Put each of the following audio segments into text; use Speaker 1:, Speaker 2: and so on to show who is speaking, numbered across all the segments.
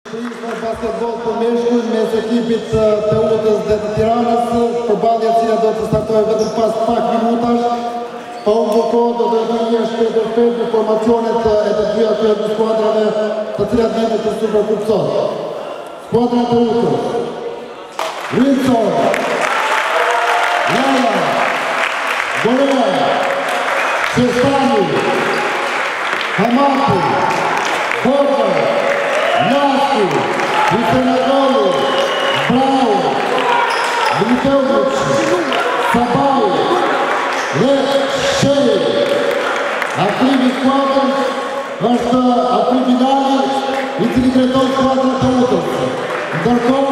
Speaker 1: Në basketbol për meshkuj mes ekipit të Udës dhe të Tiranës, përballja e cila do të startojë vetëm pas pak minutash. Pa humbur kohë do të bëjë shpejt në formacionet e të dyja këtyre skuadrave, të cilat vijnë në Superkup sot. Skuadra e Udës: Wilson, Lala, Gorea, Shestani, Hamati, Borga, Lasku, Visenagolu, Brown, Militovic, Sabaj dhe Shej. Atrimi skuadrës është atrimi Dali, i cili drejton skuadrën të Udës. Ndërkohë,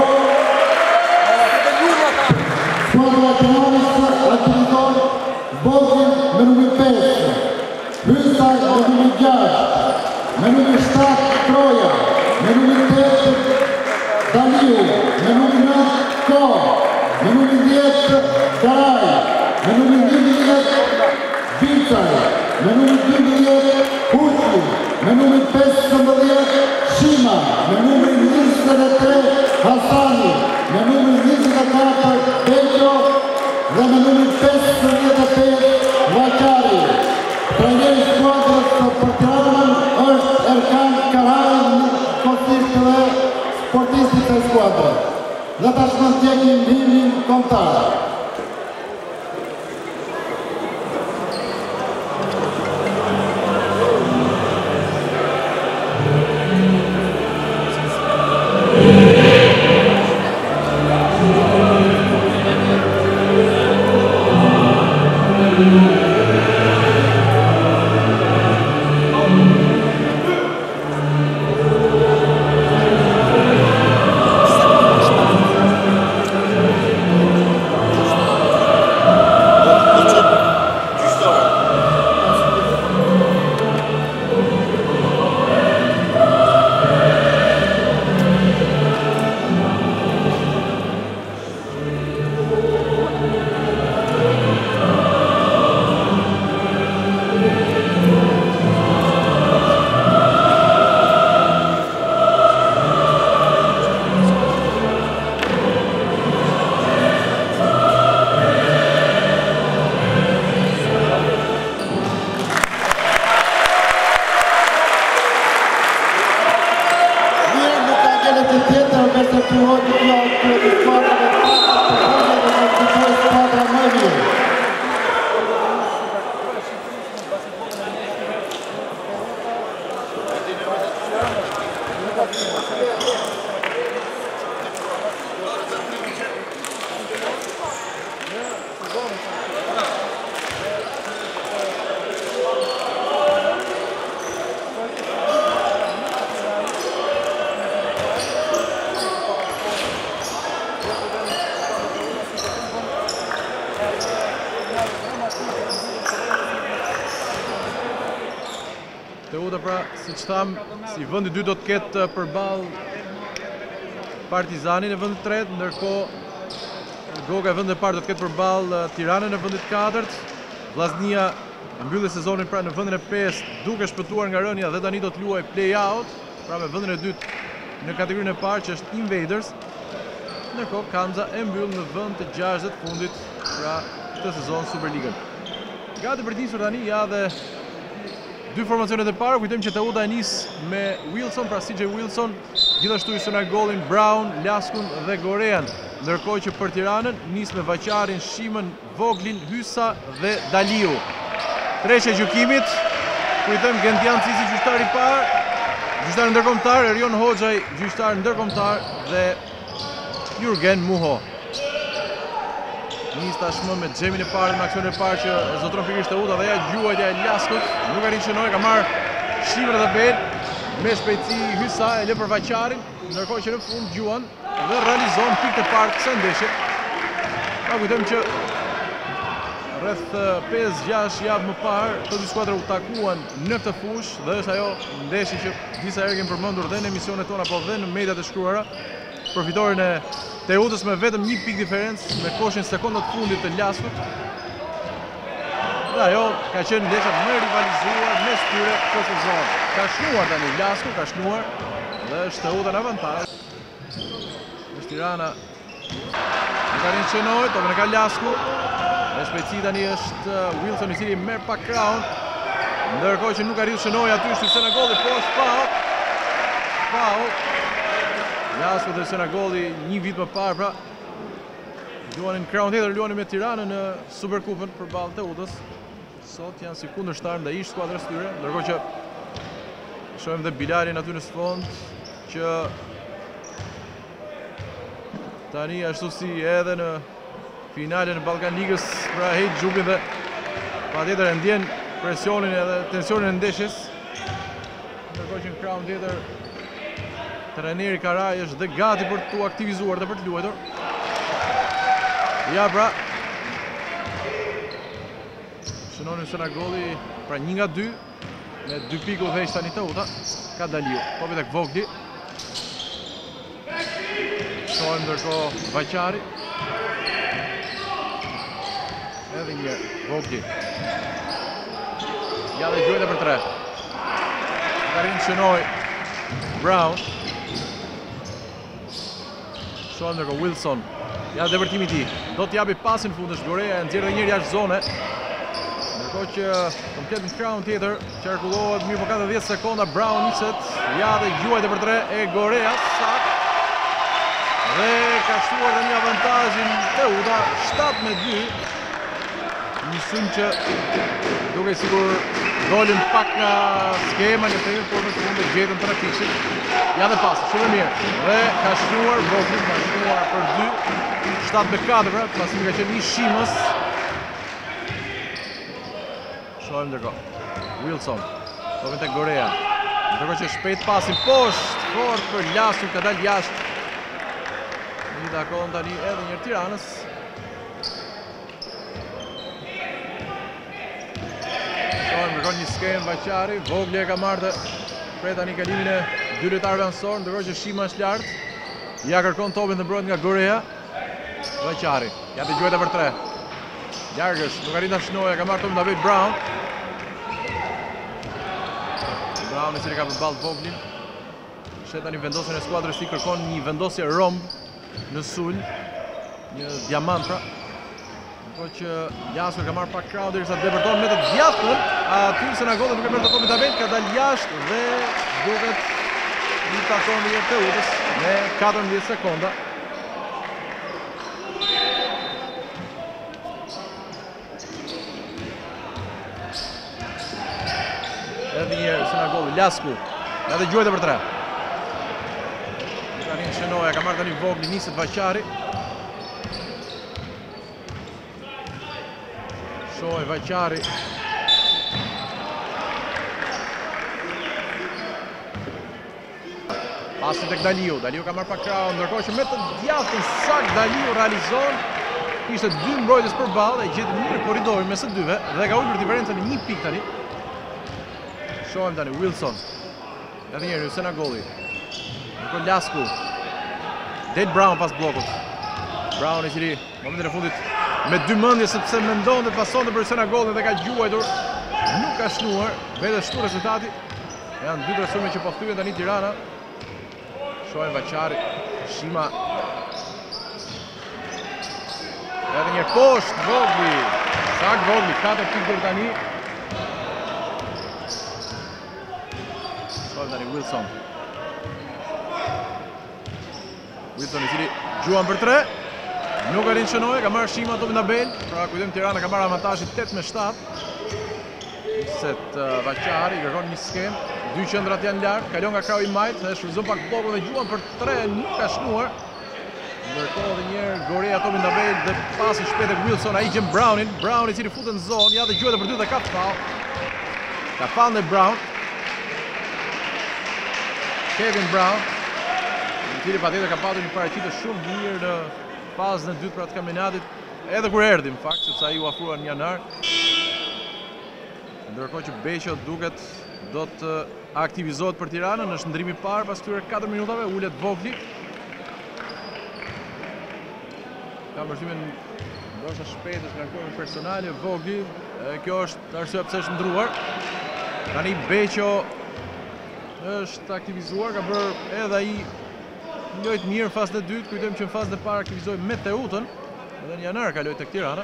Speaker 1: skuadra e Tiranës aktivizon Bogin me numrin 5, Hysaj me numrin 6, me numrin 7 Troja, me numrin 8 Daliu, me numrin 9 Ko, me numrin 10 Garaj, me numrin 11 Vicaj, me numrin 12 Huqi, me numrin 15 Shima, me numrin 23 Hasani, me numrin 24 Bejo dhe me numrin 55 Vakari. Trajneri i skuadrës për Tiranën është Erkan Karaj, sportist dhe sportistit e skuadrës. Dhe tashmë ndjekim himnin kombëtar.
Speaker 2: Teuta pra, si që thamë, si vëndi 2 do të ketë përballë Partizanin e vëndit 3, ndërkohë Goga e vëndit e parë do të ketë përballë Tiranën e vëndit 4, Vllaznia mbylli sezonin pra në vëndin e 5 duke shpëtuar nga rënja dhe tani do të luajë play-out, pra me vëndin e 2 në kategorinë e parë që është Invaders, ndërkohë Kamza e mbyll në vënd të 6 të fundit pra këtë sezon Superligën. Gati për nisur tani ja dhe 2 formacionet e parë, kujtojmë që Teuta e nis me Wilson, pra CJ Wilson, gjithashtu i syna golin Brown, Laskun dhe Gorean, ndërkohë që për Tiranën nis me Vaqarin, Shimën, Voglin, Hysa dhe Daliu. Treshja e gjykimit, kujtojmë Gentian Cici gjyqtar i parë, gjyqtar ndërkombëtar, Erion Hoxhaj gjyqtar ndërkombëtar dhe Jurgen Muho. Nis tashmë me xhemin e parë, me aksionin e parë që zotron pikërisht Teuta dhe ja gjuajtja e Laskut, nuk arrin shënoi, ka marrë Shimën dhe Ben, me shpejtësi Hysa e lë për Vaqarin, ndërkohë që në fund gjuan dhe realizon pikë të parë kësaj ndeshje. Pa kujtojmë që rreth 5-6 javë më parë këto dy skuadra u takuan në këtë fushë dhe është ajo ndeshje që disa herë kemi përmendur dhe në emisionet tona po dhe në mediat e shkruara për fitoren e Teutës me vetëm 1 pikë diferencë me koshin sekondat fundit të Laskut. Dhe ajo ka qenë ndeshja më rivalizuar mes tyre këtë sezon. Ka shnuar tani Lasku, ka shnuar Dhe është Teuta në avantazh. Është Tirana. Nuk arrin Shënoj, topën e ka Lasku. Në shpejtësi tani është Wilson i cili merr pak krahun. Ndërkohë që nuk arrit Shënoj aty është Senagolli, po është foul. Foul. Lasku dhe Senagolli një vit më parë pra. Luanin krahun tjetër, luanin me Tiranën në Superkupën përballë Teutës. Sot janë si kundërshtar ndaj skuadrës tyre, ndërkohë që shohim dhe Bilalin aty në sfond që tani ashtu si edhe në finalen e Ballkan Ligës pra heq xhupin dhe patjetër e ndjen presionin edhe tensionin e ndeshjes. Ndërkohë që në krahun tjetër trajneri Karaj është dhe gati për t'u aktivizuar dhe për të luajtur. Ja pra Shënoni Senagolli pra 1 nga 2 me 2 pikë u veç tani Teuta. Ka Daliu, topi tek Vogli. Shohim ndërkohë Vaqari. Edhe një Vogli. Ja dhe gjuajtë për 3. Karin Shënoj Brown. Shohim ndërkohë Wilson. Ja dhe vërtimi ti. Do t'japi pasin fundësh Gorea, e nxjerr edhe njëri jashtë zone. Ndërkohë që komplet në krahun tjetër, qarkullohet mirë po ka 10 sekonda, Brown niset, ja dhe gjuajtë për 3 e Gorea, sakt. Dhe ka shtuar dhe një avantazhin Teuta, 7-2. Një sulm që duke sigur dolin pak nga skema një tjetër, por në fund e gjetën 3 pikë. Ja dhe pas, shumë mirë. Dhe ka shtuar Vogli, ka shtuar për 2, 7-4 pra, pasi ka qenë një shimës. Shohim ndërkohë. Wilson, topin tek Gorea. Ndërkohë që shpejt pasin poshtë, fort për Lasku, ka dalë jashtë. Një takon tani edhe një Tiranës. Shohim ndërkohë një skemë Vaqari, Vogli e ka marrë prej tani kalimin e 2 lojtarëve anësor, ndërkohë që Shima është lart. Ja kërkon topin dhe mbrojt nga Gorea. Vaqari, ja të gjuajtë për 3. Largës, nuk arrin ta shnoja, ka marrë topin David Brown. Brown i cili ka përballë Voglin. Shet tani vendosjen e skuadrës i kërkon një vendosje romb në sulm, një diamant pra. Ndërkohë që Lasku ka marrë pak krahun derisa depërton me të djathtën, aty Senagolli nuk e merr topin David, ka dalë jashtë dhe duket një takon i Teutës me 14 sekonda. Edhe njerë Senagolli, Lasku, edhe gjuajtë për 3. Karin Shënoja, ka marrë tani Vogli, niset Vaqari. Shoj Vaqari. Pasi tek Daliu, Daliu ka marrë pak krahun, ndërkohë që me të djathtën sakt Daliu realizon. Ishte 2 mbrojtës përballë dhe gjetë mirë korridorin mes së dyve dhe ka ulur diferencën në 1 pikë tani. Shohim tani Wilson. Edhe njëri Senagolli. Ndërkohë Lasku. Dale Brown pas bllokut. Brown i cili momentin e fundit me 2 mendje sepse mendonte të pasonte për Senagollin dhe ka gjuajtur. Nuk ka shnuar, vetë shtu rezultati. Janë 2 presume që po thyen tani Tirana. Shohim Vaqari, Shima. Edhe një poshtë Vogli. Sak Vogli, 4 pikë deri tani. Shohim tani Wilson. Wilson i cili gjuan për 3. Nuk arrin Shënoja, ka marrë Shima topin tabel. Pra kujtojmë Tirana ka marrë avantazhin 8-7. Niset Vaqari, kërkon një skemë. 2 qendrat janë lart, kalon nga krahu i majt dhe shfryzon pak bllokun dhe gjuan për 3, nuk ka shnuar. Ndërkohë edhe një herë Gorea topin tabel dhe pasi shpejt tek Wilson, ai gjen Brownin. Brown i cili futet në zonë, ja dhe gjuajtë për 2 dhe ka faull. Ka faull në Brown. Kevin Brown, i cili patjetër ka patur një paraqitje shumë mirë në fazën e dytë pra të kampionatit, edhe kur erdhi në fakt, sepse ai u afruan në janar. Ndërkohë që Beqo duket do të aktivizohet për Tiranën, është ndrimi i parë pas këtyre 4 minutave, ulet Vogli. Ka përshtypjen ndoshta shpejt të shkarkojnë personale Vogli, kjo është arsyeja pse është ndruar. Tani Beqo është aktivizuar, ka bërë edhe ai lojë të mirë në fazën e dytë, kujtojmë që në fazën e parë aktivizoi me Teutën, edhe në janar kaloi tek Tirana.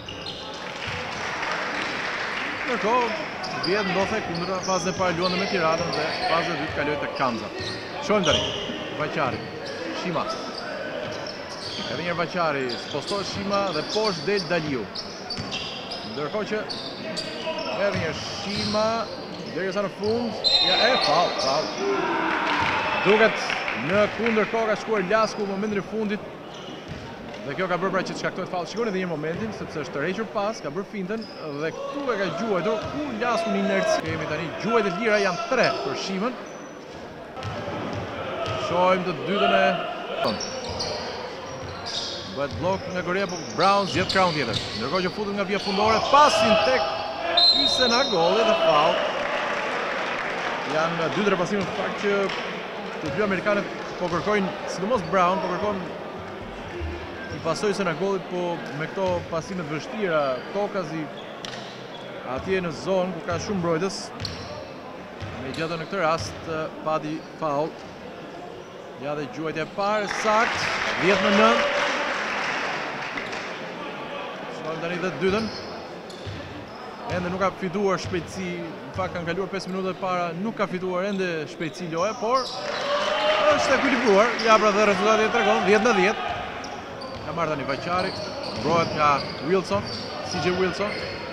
Speaker 2: Ndërkohë, vjet ndodhe kundra fazën e parë luante me Tiranën dhe fazën e dytë kaloi tek Kanza. Shohim tani, Vaqari, Shima. Edhe një Vaqari, spostohet Shima dhe poshtë del Daliu. Ndërkohë që edhe një Shima, derisa në fund, faul. Duket në kundër kohë ka shkuar Lasku në momentin e fundit. Dhe kjo ka bërë pra që të shkaktojë faull. Shikoni edhe një momentin, sepse është tërhequr pas, ka bërë fintën dhe këtu e ka gjuajtur ku Lasku në inerci. Kemi tani gjuajt e lira janë 3 për Shimën. Shohim të dytën e bëhet blok nga Gorea, po Brown zgjedh krahun tjetër. Ndërkohë që futet nga vija fundore, pasin tek Ysena golli dhe faull. Janë 2 ndërpasime në fakt që të dy amerikanët po kërkojnë, sidomos Brown, po kërkojnë i pasoj Ysena gollit, po me këto pasime të vështira, Tokazi atje në zonë ku ka shumë mbrojtës. Megjithatë në këtë rast pati faull. Ja dhe gjuajtja e parë, sakt, 10-9. Shohim tani dhe të dytën. Ende nuk ka fituar shpejtësi, në fakt kanë kaluar 5 minuta e para, nuk ka fituar ende shpejtësi loja, por është ekuilibruar, ja pra dhe rezultati e tregon, 10-10. Ka marrë tani Vaqari, mbrohet nga Wilson, CJ Wilson.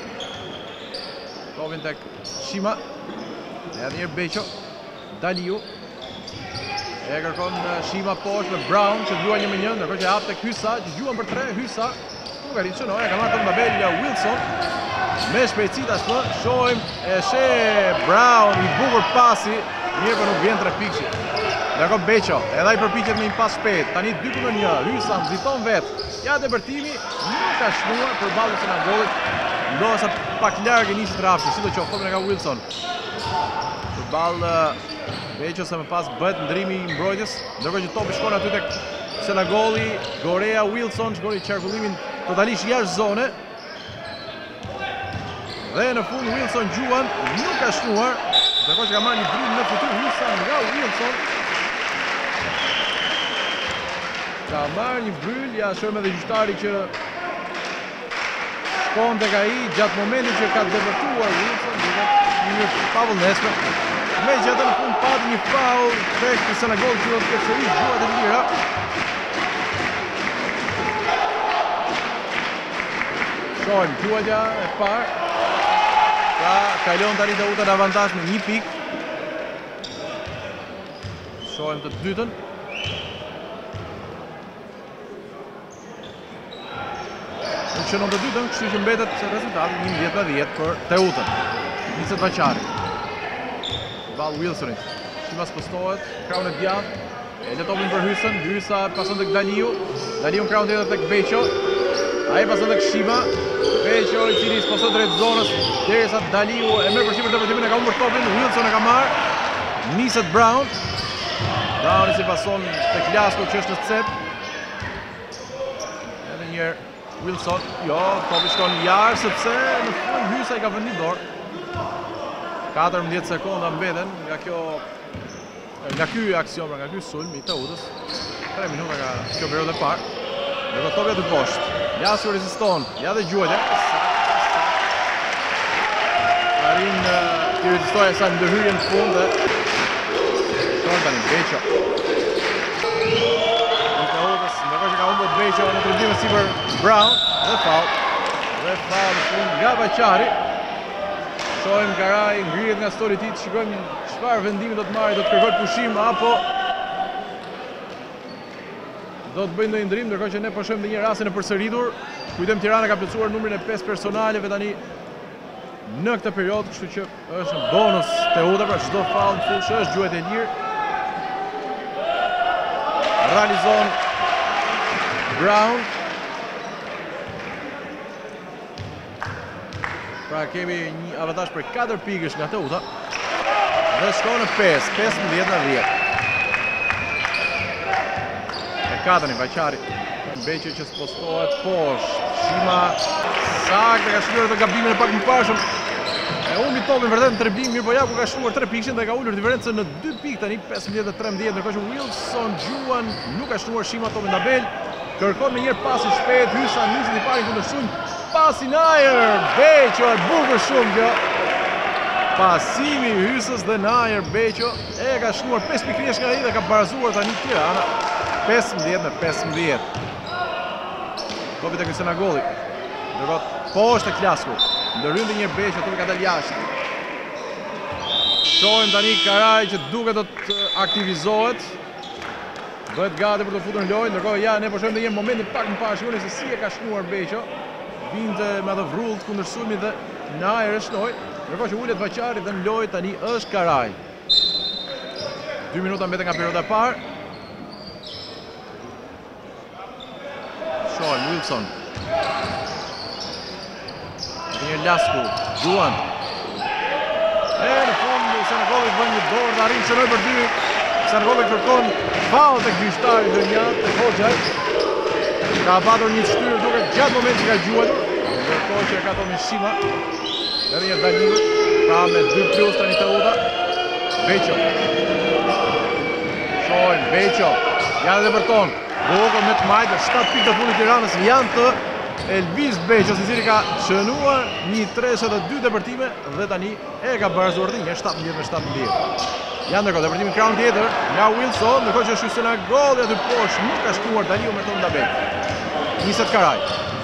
Speaker 2: Kovin tek Shima, edhe një Beqo, Daliu. E kërkon Shima poshtë me Brown që luan 1-1, ndërkohë që hap tek Hysa, që gjuan për 3, Hysa. Nuk arrit çnoi, ka marrë Mbabel Wilson. Me shpejtësi tashmë, shohim e Brown, i bukur pasi, mirë për nuk vjen 3 pikë. Ndërkohë Beqo, edhe ai përpiqet me një pas shpejt. Tani 2-1, Hysa nxiton vet. Ja depërtimi, nuk ka shnuar për ballën e gollit. Ndoshta pak larg i nisi Rafshi, sidoqoftë topin e ka Wilson. Për ballë Beqo se më pas bëhet ndrimi i mbrojtjes, ndërkohë që topi shkon aty tek Senagolli, Gorea Wilson shkoi qarkullimin totalisht jashtë zone. Dhe në fund Wilson gjuan, nuk ka shnuar, ndërkohë që ka marrë një drim në fytyrë Hysa nga Wilson. Ka marrë një bryl, ja shohim edhe gjyqtari që shkon tek ai gjatë momentit që ka debatuar Wilson, duket një pavullnesme. Megjithatë në fund pati një faull tek Senagolli që do të ketë sërish gjuat e lira. Shohim gjuajtja e parë. Ka kalon tani Teuta në avantazh me 1 pikë. Shohim të dytën. Nuk shënon të dytën, kështu që mbetet rezultati 11-10 për Teutën. Niset Vaqari. Ball Wilsonit. Shima spostohet, krahun e djathtë. E le topin për Hysën, Hysa pason tek Daliu. Daliu krahun tjetër tek Beqo. Ai pason tek Shima. Beqo i cili spostohet drejt zonës, derisa Daliu e merr përshtypjen për depërtimin, e ka humbur topin, Wilson e ka marrë. Niset Brown. Brown i si pason tek Lasku që është në cep. Edhe një herë Wilson, jo, topi shkon jarë sepse në fund Hysa i ka vënë dorë. 14 sekonda mbeten nga ky aksion, nga ky sulm i Teutës. 3 minuta ka kjo periudhë e parë. Dhe topi aty poshtë. Lasku reziston, ja dhe gjuajtja. Arrin të rezistojë sa ndërhyrjen në fund dhe shkon tani Beqo. Teutës, ndërkohë që ka humbur Beqo në trembime sipër Brown dhe faull. Dhe faull në fund nga Vaqari. Shohim Garaj ngrihet nga stori i tij, shikojmë çfarë vendimi do të marrë, do të kërkojë pushim apo do të bëjnë ndonjë ndrim, ndërkohë që ne po shohim edhe një rastin e përsëritur. Kujtojmë Tirana ka plotësuar numrin e 5 personaleve tani në këtë periudhë, kështu që është në bonus Teuta për çdo faull në fushë, është gjuajtje e lirë. Realizon Brown. Pra kemi një avantazh për 4 pikësh nga Teuta. Dhe shkon në 5, 15-10. E katërin Vaqari. Beqo që spostohet poshtë. Shima saktë ka shkruar të gabimin e pak më parshëm. E humbi topin vërtet në treblim, mirë po ja ku ka shtuar 3 pikëshin dhe ka ullur diferencën në 2 pikë tani 15-13, ndërkohë që Wilson Gjuan nuk ka shtuar Shima topin tabel. Kërkon me njërë pasi shpejt, Hysa nisit i pari kundër sulm, pasi në ajër, Beqo e bukur shumë kjo. Pasimi i Hysës dhe në ajër Beqo e ka shtuar 5 pikërish nga ai dhe ka barazuar tani Tirana 15-15. Topi tek Senagolli. Ndërkohë poshtë tek Klasku. Ndërhyn dhe njërë Beqo, topi ka dalë jashtë. Shohim tani Karaj që duke do të aktivizohet. Bëhet gati për të futur në lojë, ndërkohë ja ne po shohim edhe një momentin pak më parë, shikoni se si e ka shnuar Beqo. Vinte me atë vrullt kundër sulmit dhe në ajër e shnoi, ndërkohë që ulet Vaqari dhe në lojë tani është Karaj. 2 minuta mbeten nga perioda e parë. Shohim Wilson. Një Lasku, Gjuan. E në fund Senagolli bën një dorë dhe arrin shënoi për 2. Senagolli kërkon faull tek gjyqtari Dënjat, tek Hoxhaj. Ka patur një shtyrë duke gjatë momentit që ka gjuajtur. Ndërkohë që ka tonë Shima. Edhe një Daliu, ka me 2+ tani Teuta. Beqo. Shohim Beqo. Ja dhe vërton. Bukur me të majtë, 7 pikë të fundit Tiranës janë të Elvis Beqo, i cili ka shënuar një 3 të 2 depërtime dhe tani e ka barazuar një 17-17. Ja ndërkohë depërtimin kraun tjetër nga Wilson, ndërkohë që është Senagolli aty poshtë, nuk ka shkuar Daliu me tonë tabel. Niset Karaj.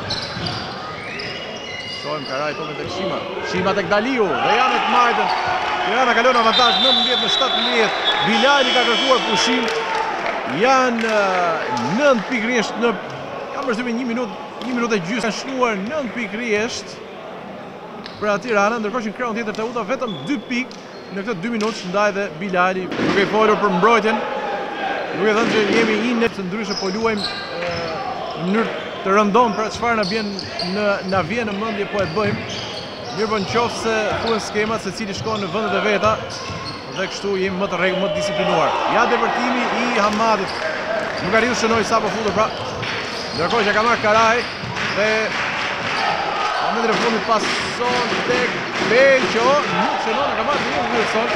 Speaker 2: Shohim Karaj topin tek Shima. Shima tek Daliu dhe janë të majtën. Tirana kalon avantazh 19-17. Bilali ka kërkuar pushim. Janë 9 pikë rresht në kam përshtypjen 1 minutë e gjysmë kanë shnuar 9 pikë rresht për Tirana, ndërkohë që në krahun tjetër Teuta vetëm 2 pikë në këtë 2 minutë ndaj dhe Bilali duke folur për mbrojtjen. Duke thënë që jemi inë të ndryshe po luajmë në mënyrë të rëndom për çfarë na vjen në mendje po e bëjmë. Mirë po nëse thuhen skemat se cili shkon në vendet e veta dhe kështu jemi më të rregull, më të disiplinuar. Ja depërtimi i Hamadit. Nuk arritu shënoi sapo futur pra. Ndërkohë që ka marrë Karaj dhe momentin e fundit pason tek Beqo, nuk shënon, ka marrë një Wilson.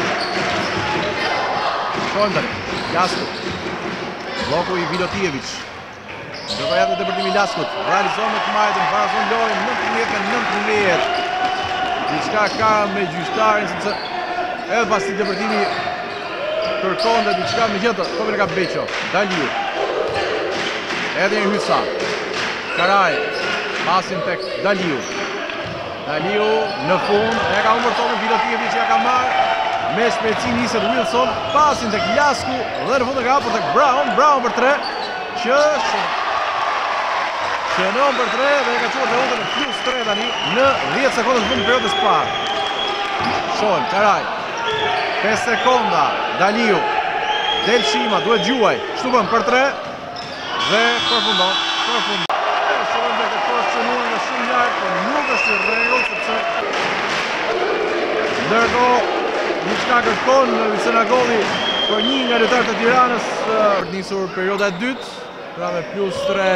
Speaker 2: Shohim tani, Lasku. Bloku i Vilotijevic. Ndërkohë ja dhe depërtimi i Laskut. Realizon me të majtën, barazon lojën 19-19. Diçka ka me gjyqtarin, sepse edhe pas të depërtimi kërkon dhe diçka me gjithë, topin e ka Beqo. Daliu. Edhe një Hysa. Karaj. Pasin tek Daliu. Daliu në fund, e ka humbur topin Vilotijevic që ja ka marrë. Me shpejtësi niset Wilson, pasin tek Lasku dhe në fund e ka hapur tek Brown. Brown për 3 që shënon për 3 dhe e ka çuar Teutën në +3 tani në 10 sekonda të fundit periudhës parë. Shohim Karaj. 5 sekonda. Daliu. Del Shima, duhet gjuaj. Kështu bën për 3 dhe përfundon. Shohim dhe këtë shënuar nga shumë larg, por nuk është i rregull sepse ndërkohë diçka kërkon Senagolli për një nga lojtarët e Tiranës për nisur perioda e dytë, pra me +3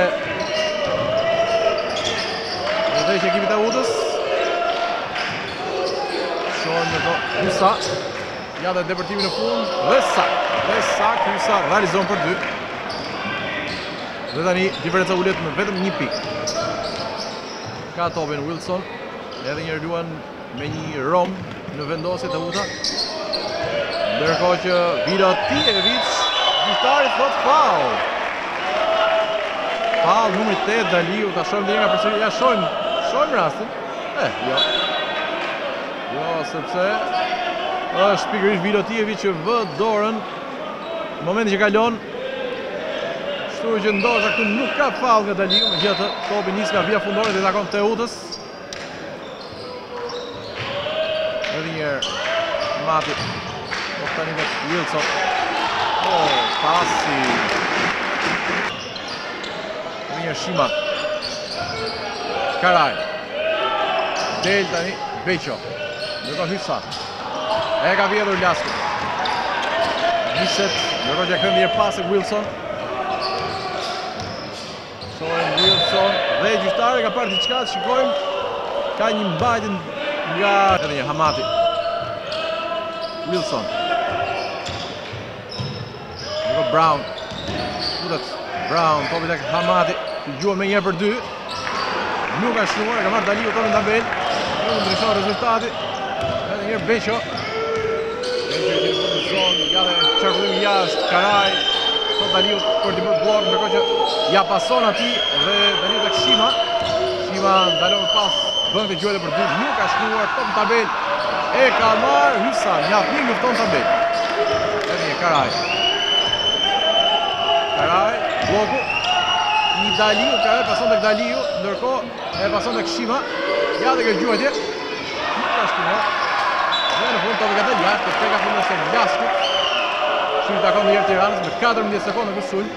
Speaker 2: dhe që ekipit e Utës. Shohim në Hysa, ja dhe depërtimi në fund, dhe sak, Hysa realizon për 2. Dhe tani diferenca ulet në vetëm 1 pikë. Ka topin Wilson, edhe një luan me një rom në vendosje të Uta. Ndërkohë që Vilotijevic, gjyqtari thot faull. Faull numri 8 Daliu, ta shohim dhe nga përsëri, ja shohim rastin. Jo, sepse është pikërisht Vilotijevic që vë dorën në momentin që kalon. Kështu që ndoshta këtu nuk ka faull nga Daliu, megjithatë topi nis nga vija fundore dhe takon Teutës. Edhe një Mati. Tani tek Wilson. Pasi. Një Shima. Karaj. Del tani Beqo. Ndërkohë Hysa. E ka vjedhur Lasku. Niset, ndërkohë që këndje pas e Wilson. Shohim Wilson dhe gjyqtari ka parë diçka, shikojmë. Ka një mbajtje nga edhe një Hamati. Wilson. Nico Brown. Futet Brown, topi tek Hamati. Gjuan me 1-2. Nuk ka shnuar, ka marrë Daliu topin tabel. Nuk ndryshon rezultati. Edhe një Beqo. Beqo që në zonë, ja dhe çarkullim jashtë, Karaj. Sot Daliu për t'i bërë blok, ndërkohë që ja pason atij dhe Daliu tek Shima. Shima ndalon pas, bën këtë gjuhë për dy, nuk ka shnuar top tabel. E ka marrë Hysan, Njafni lufton tabel. Edhe një Karaj. Karaj, bloku. I Daliu, Karaj pason tek Daliu, ndërkohë e pason tek Shima. Ja dhe kjo gjuhëtje. Nuk ka shnuar. Dhe në fund topi ka dalë jashtë, të ka fundës të Vlasku. Shimi takon në herë Tiranës me 14 sekondë në sulm.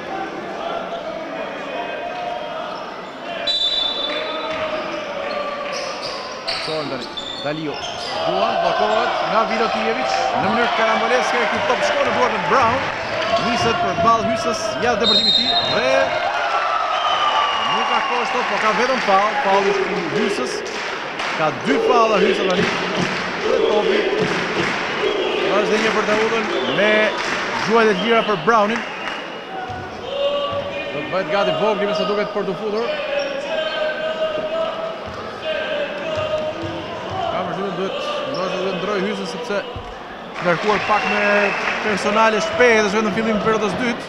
Speaker 2: Shohim tani. Daliu. Duan, blokohet nga Vilotijevic në mënyrë karamboleske, ky top shkon në duart e Brown. Niset për ballë Hysës, ja depërtimi i tij dhe nuk ka kosto, po ka vetëm faull. Faulli i Hysës. Ka 2 faulla Hysa tani. Dhe topi është dhe një për të udhën me gjuhët e lira për Brownin. Do të bëhet gati Vogli me se duket për të futur. Ka vërtetë duhet ndroj Hysën sepse ngarkuar pak me personale shpejt është vetëm fillim i periudhës dytë.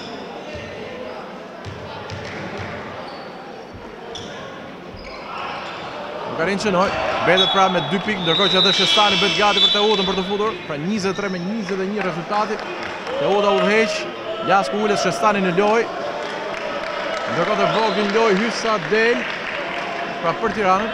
Speaker 2: Karin Qenoj, betet pra me 2 pikë, ndërkohë që edhe Shestani bëhet gati për Teudën për të futur, pra 23-21 rezultati. Teuda udhëheq, Jasku ulet Shestani në lojë. Ndërkohë të Vogli në lojë, Hysa del, pra për Tiranën.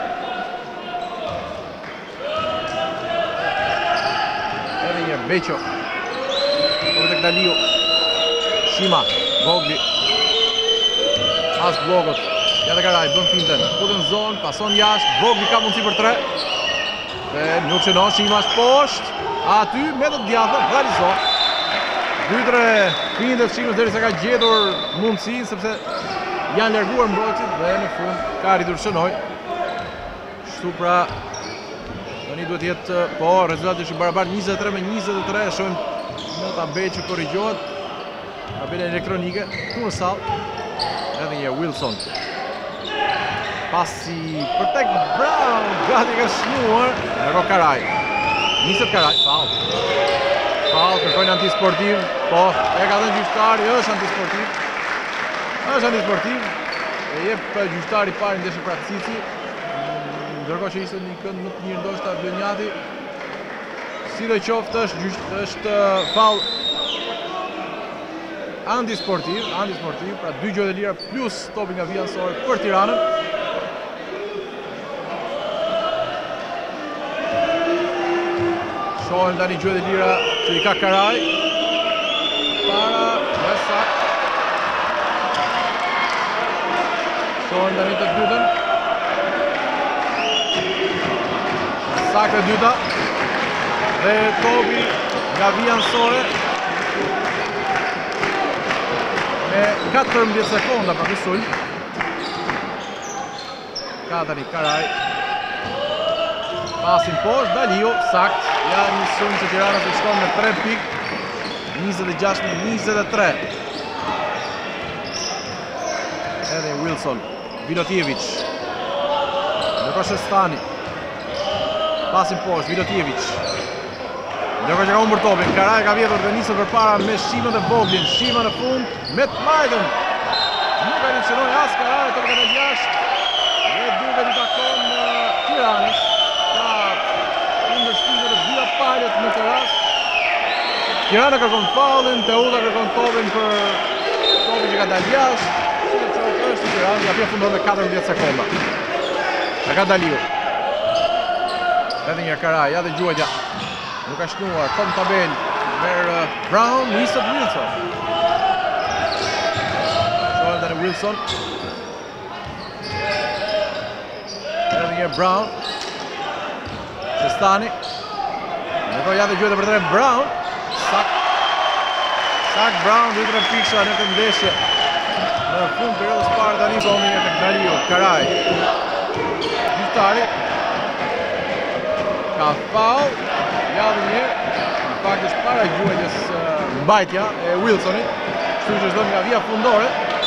Speaker 2: Edhe një Beqo. Për tek Daliu. Shima, Vogli. Pas blokut. Ja dhe Karaj, bën fintën, futën zonë, pason jashtë, Vogli ka mundësi për 3. Dhe nuk qënon, Shima është poshtë, aty me të djathën, realizon. 2-3 fintët Shimës deri se ka gjetur mundësin, sepse janë larguar mbrojtësit dhe në fund ka arritur shënoj. Kështu pra, tani duhet jetë, po, rezultati është i barabartë 23-23, shohim në tabelë që korrigjohet, tabela elektronike, këtu në sallë, edhe një Wilson. Pasi për tek Brown, gati ka shnuar, ndërkohë Karaj. Niset Karaj, faull. Faull, kërkojnë antisportiv, po, e ka dhënë gjyqtari, është antisportiv. Është antisportiv, e jep gjyqtari parë ndeshje pra Cici, ndërkohë që ishte një kënd më të mirë ndoshta Blënjati. Sidoqoftë është faull antisportiv, pra 2 gjuhët e lira plus topi nga vijensore për Tiranën. Shohim tani gjuhët e lira që i ka Karaj. Para, dhe sakt. Shohim tani të dytën. Sakt e dyta. Dhe topi nga vijensore. Me 14 sekonda për kësull. Ka tani Karaj. Pasin poshtë, Daliu, sakt. Ja një sulm që Tirana të shkon me 3 pikë. 26-23. Edhe Wilson. Vilotijevic. Ndërkohë Shestani. Pasin poshtë, Vilotijevic. Ndërkohë që ka humbur topin, Karaj ka vjetur dhe nisët përpara me Shimën dhe Voglin. Shima në fund me të majtën. Nuk ka një qënoj as Karaj, topi ka dalë jashtë. Dhe duket i takon Tiranës. Ka ndërshtimë dhe dhja palët në të rast. Tirana kërkon faullin, Teuda kërkon topin për topin që ka dalë jashtë. Është Tirana, ja pje fundon me 14 sekonda. E ka Daliu. Edhe një Karaj, ja dhe gjuajtja. Nuk ka shnuar, kom tabel, merë Brown, nisët Wilson. Shohim tani Wilson. Edhe një Brown. Shestani. Ndërkohë ja dhe gjuajtja për 3 Brown. Sak Brown, 2-3 pikësha në këtë ndeshje. Në fund periodës parë tani komi e tek Daliu, Karaj. Gjyqtari. Ka foul. Ja dhe një. Në fakt është para gjuajtjes mbajtja e Wilsonit. Kështu që çdo nga via fundore.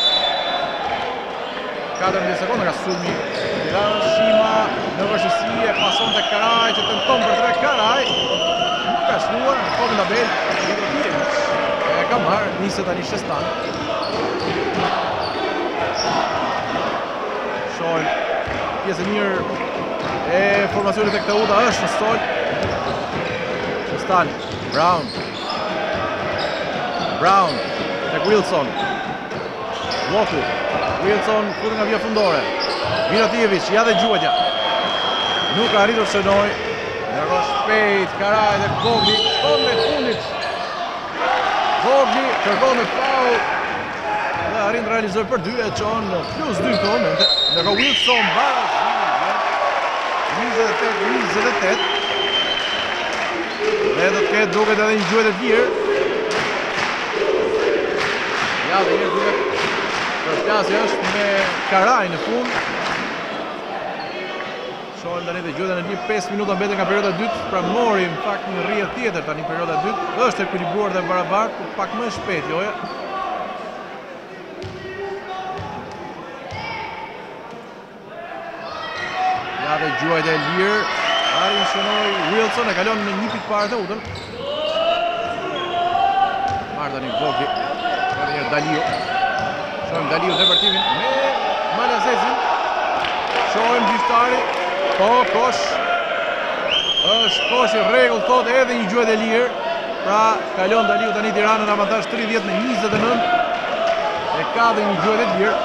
Speaker 2: 14 sekonda ka sulmi Tiranës. Shima në vështirësi e pason te Karaj që tenton për 3 Karaj. Nuk ka shnuar në fund tabel. E ka marrë niset tani Shestan. Shohim pjesë e mirë e formacionit tek Teuta është në stol. Shestan, Brown tek Wilson. Bloku. Wilson futet nga via fundore. Milatijevic, ja dhe gjuajtja. Nuk ka arritur shënoj. Ndërko shpejt, Karaj dhe Vogli. Shkon me fundit. Vogli kërkon me foul. Dhe arrin të realizoj për 2 e çon plus 2 këto momente. Ndërko Wilson baraz 28. Dhe do të ketë duket edhe një gjuajtje të tjerë. Ja dhe një duket përplasja është me Karaj në fund. Shohim tani të gjuajtjen e një 5 minuta mbeten nga perioda e dytë, pra mori në fakt një rrjedh tjetër tani perioda e dytë. Është ekuilibruar dhe barabartë, por pak më shpejt loja. Ja dhe gjuajtja e lirë. Arrin shënoi Wilson e kalon me 1 pikë parë të utën. Marr tani Vogli. Edhe një Dalio. Shohim Dalio dhe partimin me Malazezin. Shohim gjyhtari. Po, kosh. Është kosh i rregull, thot edhe një gjuajtje e lirë. Pra kalon Dalio tani Tiranën në avantazh 30-29. E ka dhe një gjuajtje e lirë.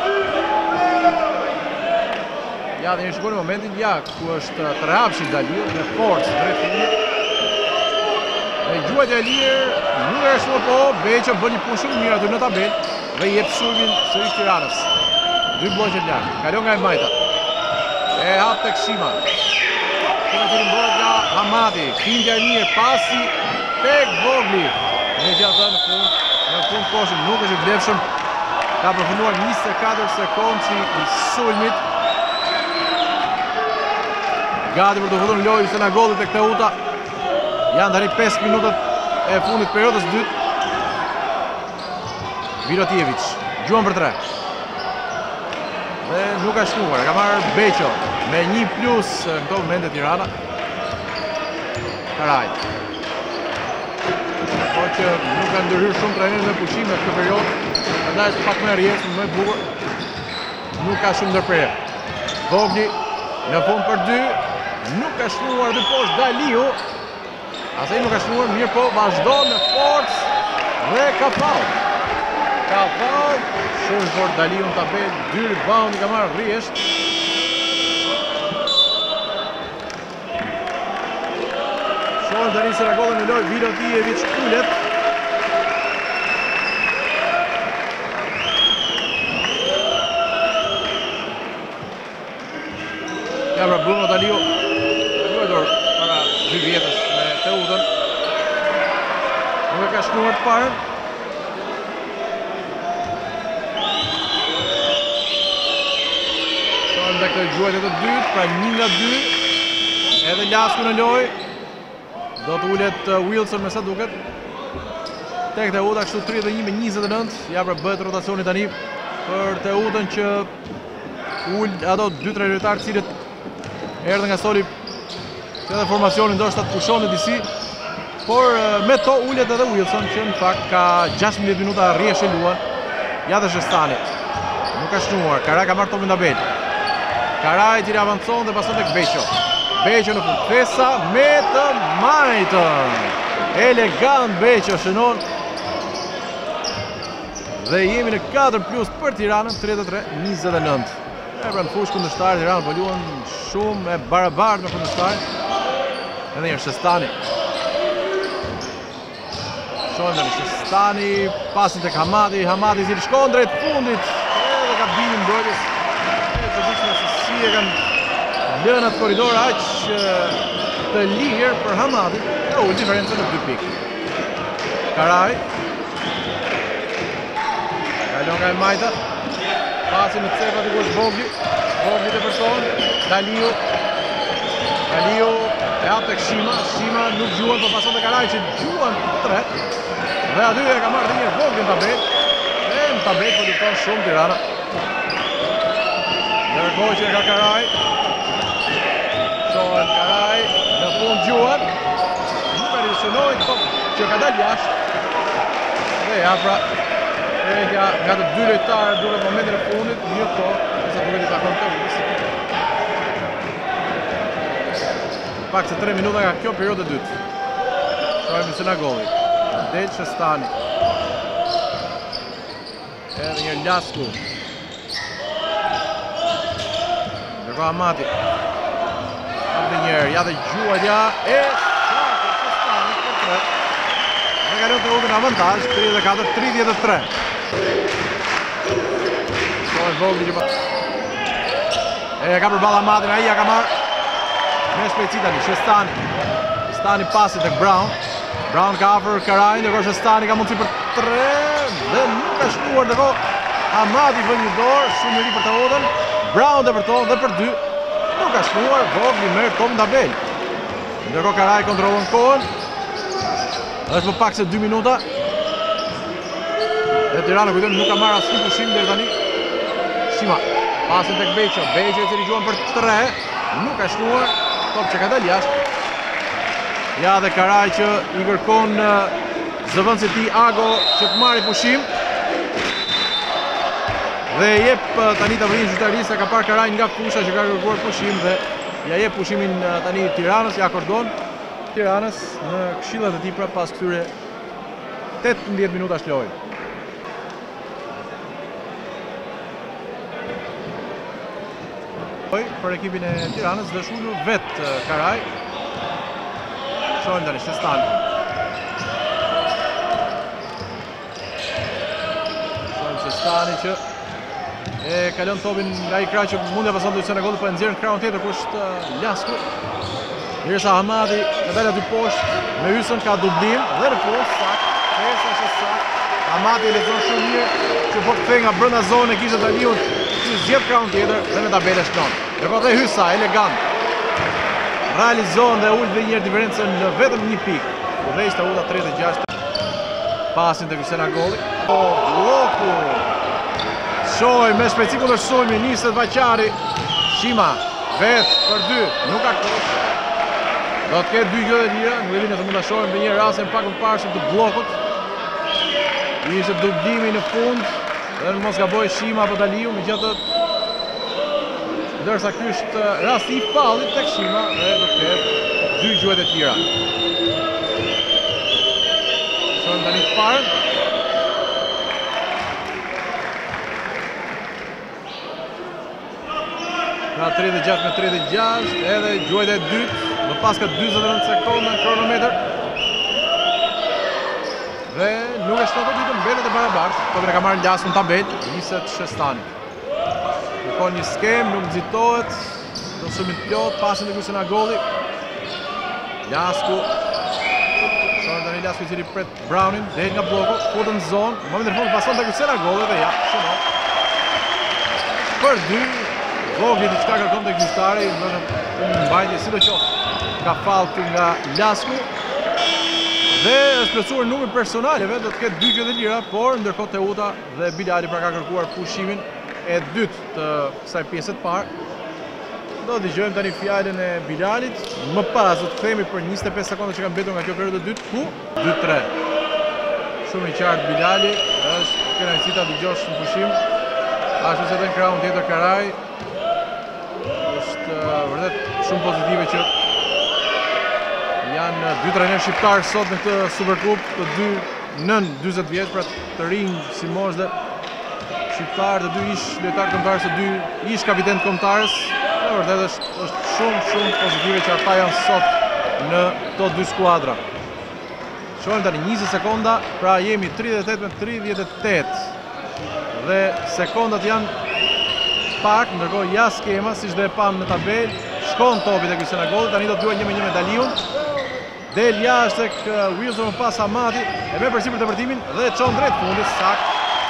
Speaker 2: Ja dhe një shikoni momentin ku është tërhapshi Dalio me forcë drejt fundit. Dhe gjuajtja e lirë nuk e shtuar po, Beqo bën një punë shumë mirë aty në tabel dhe jep sulmin sërish Tiranës. 2 bloqe larg. Kalon nga e Majta. E hap tek Shima. Shima që rimbohet nga Hamadi. Findja e mirë, pasi tek Vogli. Me gjatë në fund koshin nuk është i vlefshëm. Ka përfunduar 24 sekondë i sulmit. Gati për të futur në lojë se nga gollit e Teuta. Janë tani 5 minutët e fundit periodës dytë. Milatijevic, gjuan për 3. Dhe nuk ka shtuar, ka marrë Beqo me 1+ në këto momente Tirana. Karaj. Po që nuk ka ndërhyrë shumë trajnerët me pushim në këtë periodë. Prandaj është pak më rrjedhshëm, më e bukur. Nuk ka shumë ndërprerje. Vogli në fund për 2. Nuk ka shnuar dhe poshtë Dalio. Asaj nuk ka shnuar, mirë po vazhdo me forcë dhe ka foul. Ka foul, shumë fort Dalio në tabel, 2 rebound i ka marrë rriesht. Shohim tani se regollën në lojë, Milatijevic ullet. Ja pra Bruno Dalio. Para 2 vjetës me Teutën. Nuk e ka shnuar të parën. Shohim dhe këtë gjuajtje të dytë, pra 1-2. Edhe Lasku në lojë. Do të ullet Wilson me sa duket. Tek Teuta kështu 31-29. Ja pra bëhet rotacioni tani për Teutën që ull ato 2-3 lojtarë cilët erdhën nga soli që edhe formacionin ndoshta të pushon në disi, por me to ullet edhe Wilson që në fakt ka 16 minuta rrjeshe luan. Ja dhe Shestani. Nuk ka shnuar, Karaj ka marrë topin tabel. Karaj tiri avancon dhe pason tek Beqo. Beqo në fund. Fesa me të Majtën. Elegant Beqo shënon. Dhe jemi në 4+ për Tiranën, 33-29. E pra në fush kundërshtar, Tirana po luan shumë e barabartë me kundërshtar. Edhe një Shestani. Shohim tani Shestani, pasin tek Hamadi, Hamadi zili shkon drejt fundit. Edhe ka bini mbrojtjes. E çuditshme se si e kanë lënë atë korridor aq të lirë për Hamadi. E u diferencën në 2 pikë. Karaj. Kalon nga e Majta. Pasi në cepa të kush Vogli. Vogli të përton. Dalio. E hap tek Shima, Shima nuk gjuan, po pason te Karaj që gjuan 3. Dhe aty e ka marrë një Voglin tabel. E në tabel po lufton shumë Tirana. Ndërkohë që e ka Karaj. Shohen Karaj, në fund gjuan. Nuk e reaksionojnë, po që ka dalë jashtë. Dhe ja pra, prejkja nga të dy lojtarë duke momentin e fundit, mirë po, nëse duke të takon të rrisë. Pak se 3 minuta nga kjo periode dytë. Shohemi se nga goli. Del Shestani. Edhe një Lasku. Ndërko Amati. Apë njerë, ja dhe gjuatja. E sakë Shestani për 3. Dhe ka rënë të udhën avantaj, 34-33. Shohen Vogli që pa. E ka për balla Amatin, aja ka marrë. Me shpejtësi tani, Shestani. Shestani pasi tek Brown. Brown ka afër Karaj, ndërkohë Shestani ka mundësi për 3 dhe nuk ka shkuar, ndërkohë Amati vën një dorë, shumë i ri për të udhën. Brown depërton dhe për 2. Nuk ka shkuar, Vogli merr topin tabel. Ndërkohë Karaj kontrollon kohën. Është më pak se 2 minuta. Dhe Tirana kujton nuk ka marrë asnjë pushim deri tani. Shima, pasin tek Beqo, Beqo i cili gjuan për 3. Nuk ka shkuar, top që ka dalë jashtë. Ja dhe Karaj që i kërkon zëvendësit ti Ago që të marrë pushim. Dhe jep tani tavolinë qytetarisë, ka parë Karaj nga fusha që ka kërkuar pushim dhe ja jep pushimin tani Tiranës, ja akordon Tiranës në këshillat e tij pra pas këtyre 18 minutash lojë. Për ekipin e Tiranës dhe shulur vetë Karaj. Shohen tani Shestani. Shohen Shestani që e kalon topin nga i kraj që mund e pason të qënë e golë, për e nëzirë në kraun tjetër ku është Lasku. Mirësa Hamadi e dalë aty poshtë me hysën ka dublim dhe në fund sak, pesa është sak. Hamadi e lexon shumë mirë që po kthej nga brenda zonën e kishte Daliun, që zgjedh kraun tjetër dhe në tabelë shton. Ndërkohë dhe hysa elegant. Realizon dhe ul dhe njërë diferencën në vetëm 1 pikë. Udhëheq të uta 36. Pasin të Kusena Golli. Bloku. Shohej me shpejtësi kundër sulmi, niset Vaqari. Shima vetë për 2, nuk ka kohë. Do të ketë 2 gjë të lira, në vëllimin e të mund ta shohim në një rast pak më parë të bllokut. Ishte dublimi në fund, dhe në mos gaboj Shima apo Daliu, megjithatë ndërsa ky është rasti i fallit tek Shima dhe do të ketë 2 gjë të tjera. Shohim tani të parë. Nga 36 me 36, edhe gjuajtja e dytë, më pas ka 29 sekonda në kronometër. Dhe nuk e shtatë ditë mbetet e barabartë, topin e ka marrë Lasku në tabel, niset Shestani. Kërkon një skem, nuk nxitohet, konsumit plot, pasin të Kusena Golli. Lasku, shohën tani Lasku i cili pret Brownin, del nga bloku, futën në zonë, në momentin e fundit pason të Kusena Golli dhe ja, shënon. Për 2, Vogli diçka kërkon të gjyqtari, në mbajtje sidoqoftë ka fallë këtu nga Lasku. Dhe është plotësuar numri personaleve, do të ketë 2 gjë të lira, por ndërkohë Teuta dhe Bilali pra ka kërkuar pushimin e dytë të kësaj pjese të parë. Do të dëgjojmë tani fjalën e Bilalit, më pas do të kthehemi për 25 sekonda që kanë mbetur nga kjo periudhë e dytë, ku 2-3. Shumë i qartë Bilali, është kënaqësi ta dëgjosh në pushim. Ashtu se edhe në krahun tjetër Karaj. Është vërtet shumë pozitive që janë 2 trajnerë shqiptarë sot në këtë Supercup, të 2 nën 40 vjeç, pra të rinj si moshë dhe shqiptarë, të 2 ish lojtarë kombëtarës, të 2 ish kapiten kombëtarës. Vërtet është shumë pozitive që ata janë sot në këto 2 skuadra. Shohim tani 20 sekonda, pra jemi 38 me 38. Dhe sekondat janë pak, ndërkohë ja skema, siç dhe e pam në tabel, shkon topi tek Kusena Golli, tani do të duhet 1-1 me Daliun. Del jashtë tek Wilson më pas Amati, e merr përsipër tepërtimin dhe e çon drejt fundit, sakt.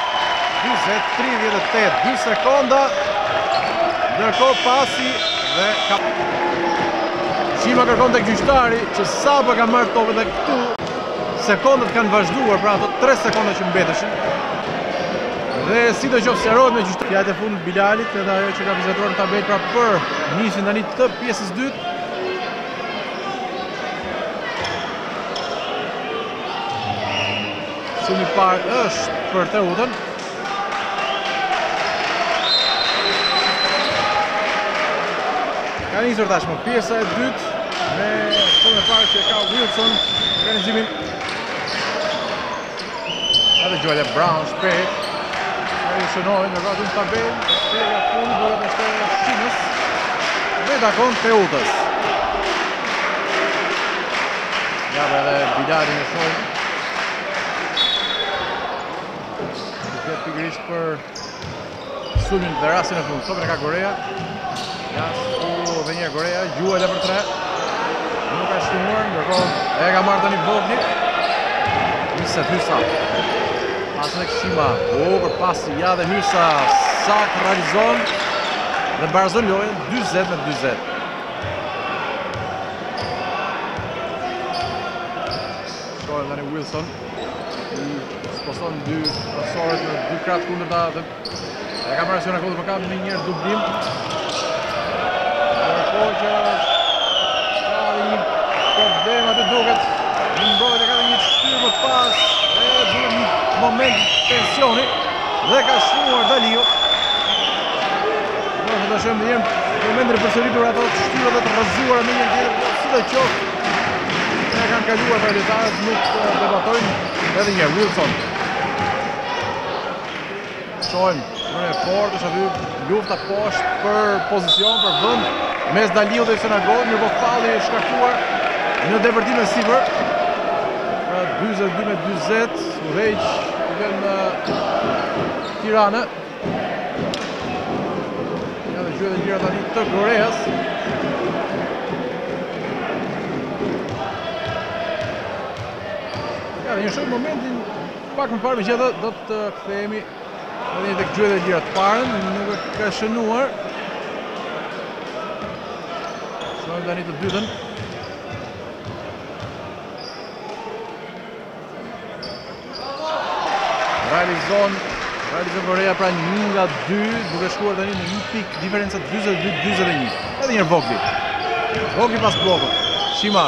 Speaker 2: 20-38, 2 sekonda. Ndërkohë pasi dhe Shima kërkon tek gjyqtari që sapo ka marrë topin dhe këtu sekondet kanë vazhduar, pra ato 3 sekonda që mbeteshin. Dhe sidoqoftë sqarohet me gjyqtari. Fjalët e fundit Bilalit edhe ajo që ka vizatuar në tabelë pra për nisin tani të pjesës dytë. Sumi i parë është për Teutën. Ka nisur tashmë pjesa e dytë me shumë e parë që ka Wilson organizimin. Edhe Joel Brown shpejt. Ai shënoi në rrugën tabel, pjesa fundit do të shtojë Shimës. Dhe takon Teutës. Ja edhe Bilali në shoh. Pikërisht për sulmin dhe rastin e fundit. Topin e ka Gorea. Dhe një Gorea, Juel e për 3. Nuk ka shtuar, ndërkohë e ka marrë tani Vogli. Hysa. Pasën e Shima. Për pasi ja dhe Hysa sak realizon dhe barazon lojën 40-40. Shkojnë tani Wilson. Poston 2 pasorët në 2 kratë kundërta dhe e ka marrë Sjona Kolli për kam një njerë dublim. Ndërkohë që ka dhe një problem aty duket. Në mbrojtje ka dhe një shtyr më pas dhe duhet një moment tensioni dhe ka shtuar Dalio. Do të shohim një moment të përsëritur ato të shtyra dhe të rrëzuara me një tjetër, sidoqoftë ne kanë kaluar për detajët, nuk debatojnë. Edhe një Wilson. Shojmë, në e fort është aty lufta poshtë për pozicion, për vënd mes Daliu dhe Senagod, një falli shkaktuar në depërtim e sipër. Pra 42-40, udhëheq në Tiranë. Ja dhe gjyre dhe gjira tani të Koreas. Ja dhe një shumë momentin pak më parë me që do të kthehemi edhe një tek gjyre dhe gjira të parën, nuk e ka shënuar. Shojmë tani të dytën. Realizon Korea pra 1-2, duke shkuar tani në një pik diferenca 42-41. Edhe një Vogli. Vogli pas blokut. Shima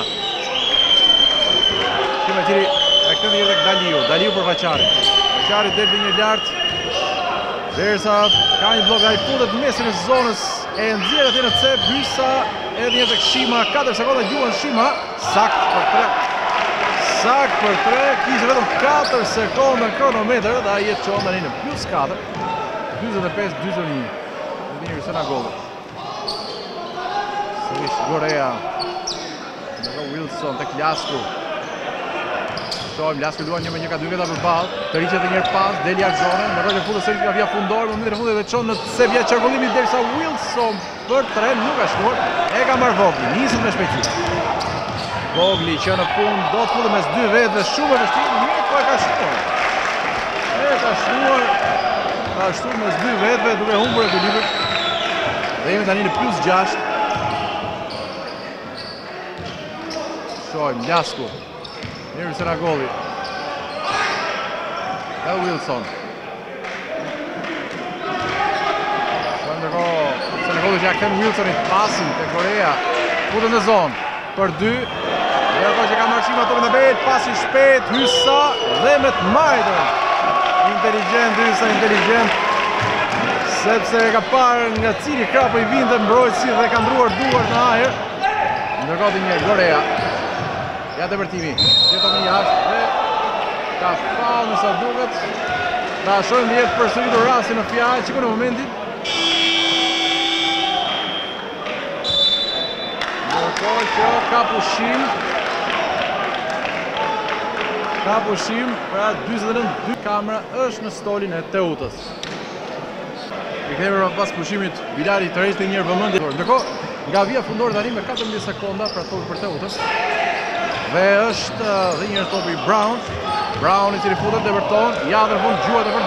Speaker 2: tiri e këtë një tek Daliu për Vaqari. Vaqari del një lartë. Derisa ka një blok nga i fundet mesin e zonës e nxjerr aty në cep, Hysa edhe një tek Shima, 4 sekonda gjuan Shima, sakt për 3, kishte vetëm 4 sekonda në kronometër dhe ai jetë çon tani në +4, 45-41. Dhe një Hysa golli. Sërish Gorea. Nga Wilson tek Lasku. Lasku luan një me një ka 2 veta për balë, të riqet dhe njërë pas, del jashtë zone, në rrëgjë fundë sërish ka vja fundor, në mëndër e fundë dhe qonë në sebja qarkullimi derisa Wilson për 3 nuk ka shtuar, e ka marrë Vogli, nisën me shpejtësi. Vogli që në fund do të fundë mes 2 vetë dhe shumë e vështirë, një po e ka shtuar. Ka shtuar mes 2 vetëve duke humbur ekuilibrin. Dhe jemi tani në +6. Shojmë, Lasku. Njërë Senagolli. Edhe Wilson. Senagolli që ja këthen Wilsonit pasin të Korea. Futën në zonë për 2. Ndërkohë që ka marrë Shima topin e bet, pasi shpejt, Hysa dhe me të majtën. Inteligent, Hysa inteligent. Sepse ka parë nga cili krapo i vinte mbrojtësi dhe ka ndruar duart në ajër. Ndërkohë të një Korea. Ja të vërtimi, gjithë me jashtë dhe ka falë në sa duket. Da shojmë jetë përsëritur rasti në fjallë, qiko në momentin. Ndërkohë që ka pushim, pra 29 kamera është në stolin e Teutës. I këthejmë pas pushimit, Bilali të rejtë njërë vëmëndje. Ndërkohë, nga vija fundore tani me 14 sekonda pra topi për Teutës. Dhe është dhe njërë topi Brown. Brown i cili futët dhe vërton, ja dhe në fund gjuat e për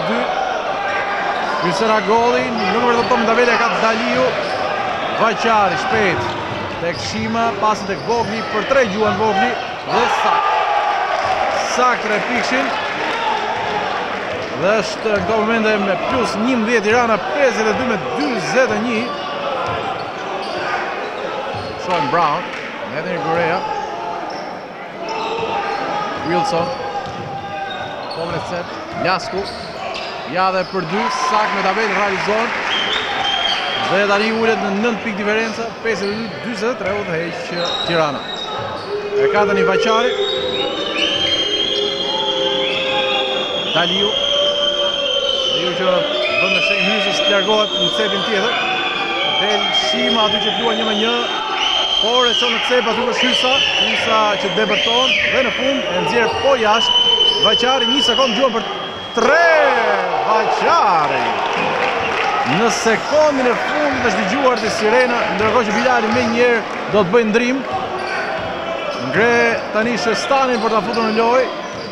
Speaker 2: 2. Senagolli, nuk vërton top në tabele ka Daliu. Vaqari, shpejt. tek Shima, pasi tek Vogli, për 3 gjuan Vogli dhe sak 3 pikshin. Dhe është në këto momente me plus 11 Tirana, 52 me 21. Shohen Brown, Anthony Gorea, Wilson, Povlecet, Ljasku, ja dhe për 2, sak me tabel realizohen. Dhe tani ullet në 9 pik diferenca, 52-23 u dhe heq Tirana. E ka tani Vaqari, Daliu që vënd në shenjë hysës të largohet në cepin tjetër. Del Shima aty që luan 1-1, por e qonë në cep aty është Hysa që debërton dhe në fund e nxjerr po jashtë. Vaqari 1 sekond gjuan për 3, Vaqari. Në sekondin e fundit është dëgjuar te sirena, ndërkohë që Bilali me njerë do të bëjë ndrim. Ngre tani Shestanin për ta futur në lojë.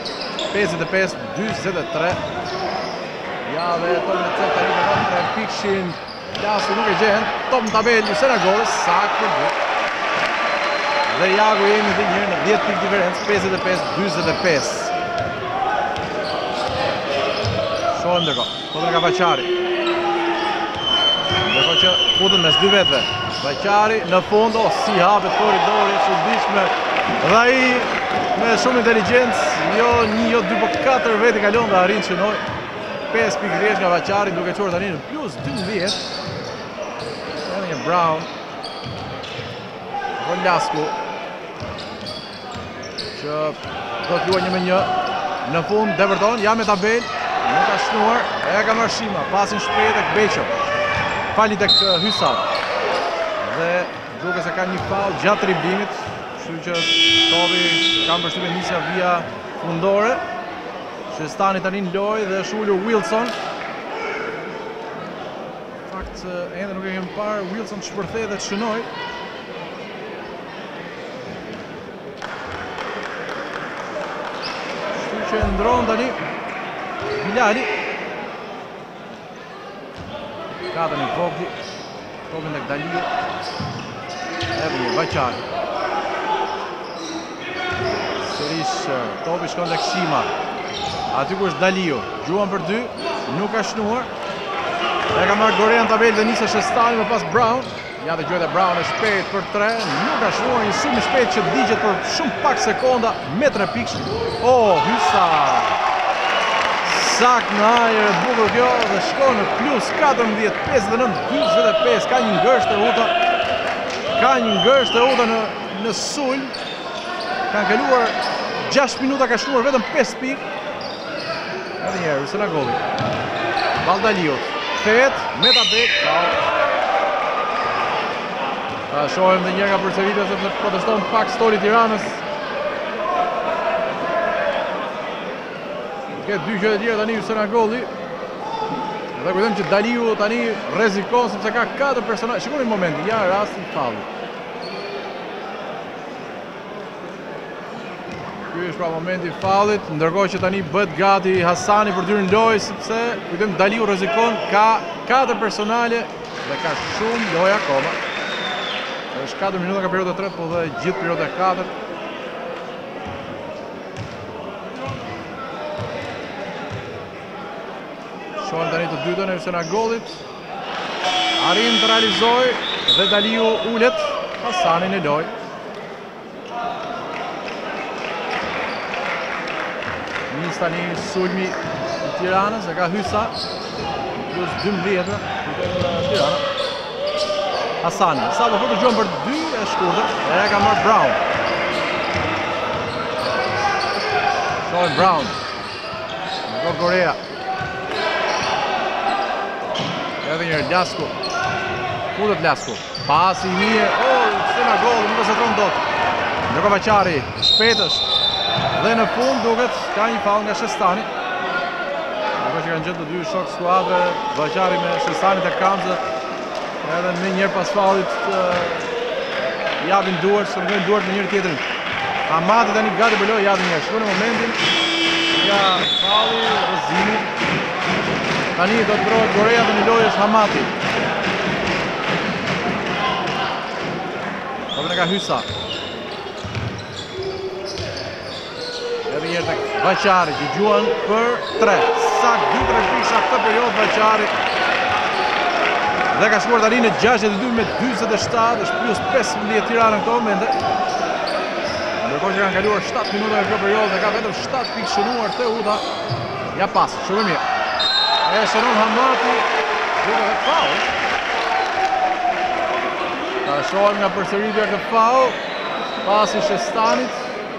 Speaker 2: 55-23. Ja dhe top në cep tani me 3 pikshin. Ljasu nuk e gjen, top në tabel Lusena Gollës, sak për 2. Dhe Jago jemi dhe njërë në 10 pik diferencë, 55-25. Shohem ndërko, potën ka Vaqari. Ndërko që futën mes 2 vetëve. Vaqari në fund, si hapet koridori, çuditshme. Dhe ai me shumë inteligencë, jo 1, jo 2, po 4 veti kalon dhe arrin që noj. 5 pik rresh nga Vaqari, duke qurë tani në plus 12. Edhe një Brown. Ljasku që do të luajë 1-1. Në fund Deverton, ja me tabel, nuk ka shnuar, e ka marrë Shima, pasin shpejt tek Beqo. Fali tek Hysa. Dhe duke se ka një faul gjatë driblimit, kështu që Tovi kam përshtypjen nisja via fundore. Shestani tani në lojë dhe është ulur Wilson. Në fakt ende nuk e kemi parë Wilson të shpërthej dhe të shënoj. Kështu që ndron tani Bilali. Ka tani Vogli, Tobin tek Daliu. Edhe një Vaqari. Sërish Tobi shkon tek Shima. Aty ku është Daliu, gjuan për 2, nuk ka shnuar. E ka marrë Gorea në tabel dhe nisë Shestani më pas Brown. Ja dhe gjojt e Brown e shpejt për 3, nuk ka shnuar, një shumë shpejt që digjet për shumë pak sekonda me 3 piksh. Hysa! Sak në ajër e bukur kjo dhe shkon në plus 14, 59-25, ka një ngërsht e uta. Ka një ngërsht e uta në sulm. Kanë kaluar 6 minuta, ka shnuar vetëm 5 pikë. Edhe njerë, Lusena Golli. Valdaliut. Fet, me tabek. Ta shohem dhe njerë nga përsëritja sepse proteston pak Stori Tiranës. Këtë 2 gjëtë tjera tani Lusena Golli. Dhe kujtëm që Daliu tani rrezikon sepse ka 4 personazhe. Shikoni momentin, ja rasti i fallit. Ky është pra momenti i fallit, ndërkohë që tani bëhet gati Hasani për dyrën lojë, sepse kujtëm Daliu rrezikon, ka 4 personale dhe ka shumë lojë akoma. Është 4 minuta ka periudha 3, po dhe gjithë periudha 4. Shohen tani të dytën e Lusena Gollit. Arrin të realizojë dhe Daliu ulet Hasanin e lojë. Nis tani sulmi i Tiranës, e ka Hysa, plus 12 Tirana. Hasani, sa po futur gjuan për 2 e shkurtër, e ka marrë Brown. Shohen Brown, në Gorea. Edhe njërë Ljasku, futet Ljasku, pasi i mirë, Lusena Golli, nuk e setron dot. Ndërkohë Vaqari, shpejt është. Dhe në fund duket ka një faul nga Shestani. Ndërkohë që kanë gjetë të 2 shok skuadre, Vaqari me Shestani të Kamzë. Edhe me njerë pas faulit japin duart, shërgojnë duart në njërë tjetërin. Hamati tani gati për lojë, japin njerë. Shkojnë në momentin nga fauli, Rëzimi. Tani do të brohet Gorea dhe një lojë është Hamati. Shikon e ka Hysa. Edhe njërë të Vaqari që gjuan për 3. Sak 2-3 pisha këtë period Vaqari. Dhe ka shkuar tani në 62 me 27, është plus 15 Tirana në këto momente. Ndërkohë që kanë kaluar 7 minuta në këtë period dhe ka vetëm 7 pikë shënuar Teuta. Ja pas, shumë mirë. E shënon Hamati, duke dhe faul. Ta shohem nga përsëritja këtë faul, pasi Shestanit.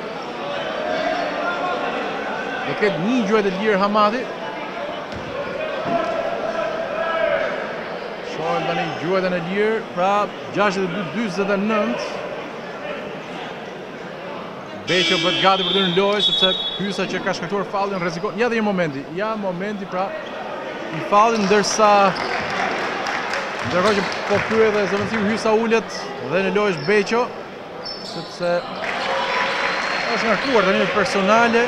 Speaker 2: E këtë një gjuhet e lirë Hamati. Shohem tani gjuhet e lirë, pra 62-29. Beqo bët gati për të në lojë, sepse Hysa që ka shkaktuar faulin rrezikon. Ja dhe një momenti, pra i faulin ndërkohë që po pyet dhe zëvendësiu Hysa ulet dhe në lojë është Beqo, sepse është ngarkuar tani në personale.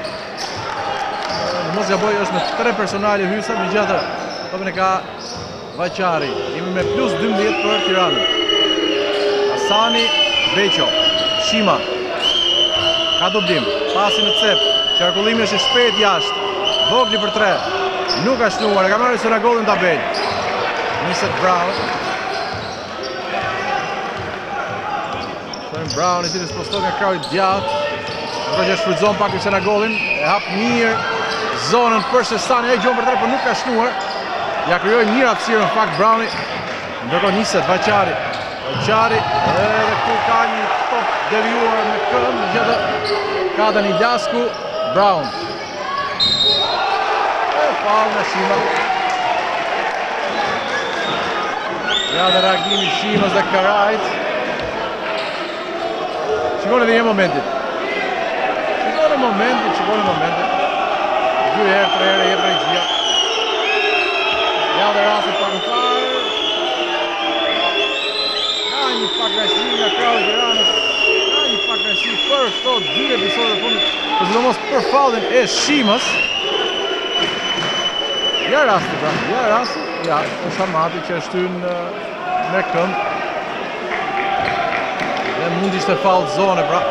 Speaker 2: Në mos gaboj është në 3 personale Hysa, megjithatë topin e ka Vaqari. Jemi me plus 12 për Tiranën. Hasani, Beqo, Shima. Ka dublim, pasi në cep, qarkullimi është i shpejt jashtë, Vogli për 3, nuk ka shnuar, e ka marrë Senegalin tabel. Niset Brown. Shohem Brown i cili s'postot nga krau i djatë, ndërkohë që shfrytëzon pak Senegalin, e hap mirë zonën për Shestani, e gjon për 3, por nuk ka shnuar. Ja krijoi mirë hapësirë në fakt Browni, ndërkohë niset Vaqari. Vaqari, edhe këtu ka një top devijuar me këmbë, gjithë ka Dani Lasku, Brown. E faul nga Shima. Ja dhe reagimi Shimës dhe Karajt. Shikoni edhe një momentit. Shikoni momentit. 2 herë, 3 herë, jep regjia. Ja dhe rastit pak në farë. Një pak rajsi nga krau i Tiranës, një pak rajsi për këto 2 episode fundit, për sidomos për faulin e Shimës. Ja rasti, është Hamati që është hyrë me këmbë. Dhe mund ishte faul zone, pra.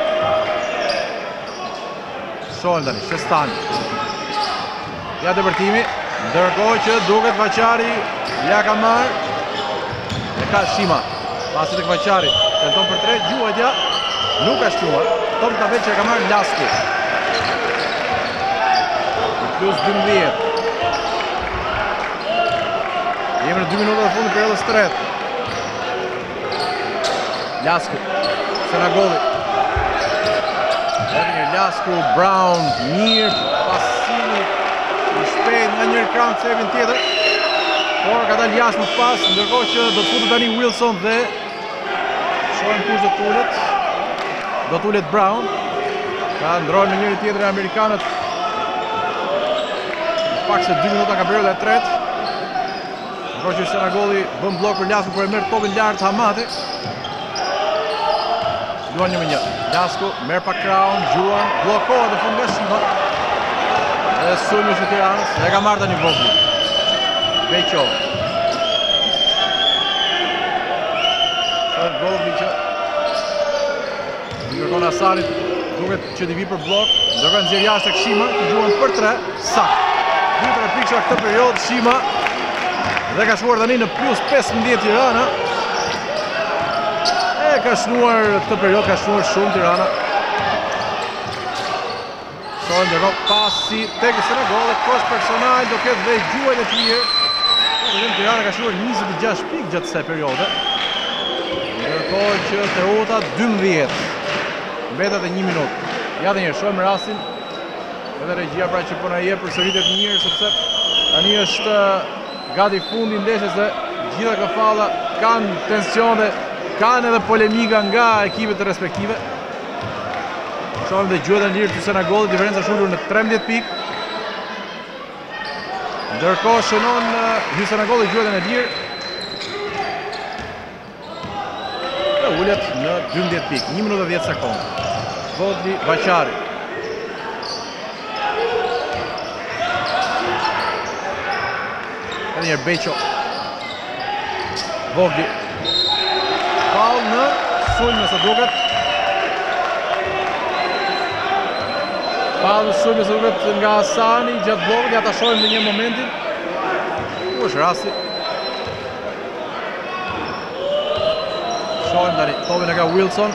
Speaker 2: Shohem tani, Shestani. Ja depërtimi, ndërkohë që duket Vaqari ja ka marrë, e ka Shima. Pasi të Vaqari, tenton për 3, gjuhetja, nuk ka shtuar, top të tabel që e ka marrë Lasku. Plus 12. Jemi në 2 minuta dhe fundit periodës së tretë. Lasku, Senagoli. Edhe një Lasku, Brown, mirë, pasimi, i shpejt nga njërë kramë cepin tjetër. Por ka dalë jashtë më pas, ndërkohë që do të futet tani Wilson dhe shohem kush do t'ullet. Do t'ullet Brown. Ka ndrojnë me njëri tjetër e Amerikanët. Pak se 2 minuta ka perioda e tretë. Ndërkohë që Senagoli bën blok për Lasku, por e merr topin lartë Hamati. Luan 1-1. Lasku merr pak kraun, gjuan, bllokohet në fund nga Shima. Dhe sulmi është i Tiranës, dhe ka marrë tani Vogli. Beqo. Shohem Vogli që ndërkohë Hasanit duket që t'i vi për blok, ndërkohë nxjerr jashtë tek Shima, që gjuan për 3, sakt. 2-3 pikësha këtë period Shima dhe ka shkuar tani në plus 15 Tirana. E ka shnuar këtë period, ka shnuar shumë Tirana. Shohem ndërkohë pasi tek Senegal, kosh personal do ketë dhe gjuajt e tjerë. Tirana ka shnuar 26 pikë gjatë kësaj periode. Ndërkohë që Teuta 12. Mbetet e 1 minutë. Ja dhe njërë, shohem rastin. Edhe regjia pra që po na jep përsëritjet mirë, sepse tani është gati fundi ndeshjes dhe gjitha këto falla kanë tension dhe kanë edhe polemika nga ekipet e respektive. Shohem dhe gjuhet e lirë të Senegalit, diferenca është ulur në 13 pikë. Ndërkohë shënon Senegali gjuhet e lirë. Dhe ullet në 12 pikë, 1 minutë dhe 10 sekundë. Vogli, Vaqari. Edhe njerë Beqo. Vogli. Faul në sulme se duket. Falë sulme se duket nga Hasani gjatë blokut, ja ta shohim në një momentin. Ku është rasti? Shohim tani, topin e ka Wilson.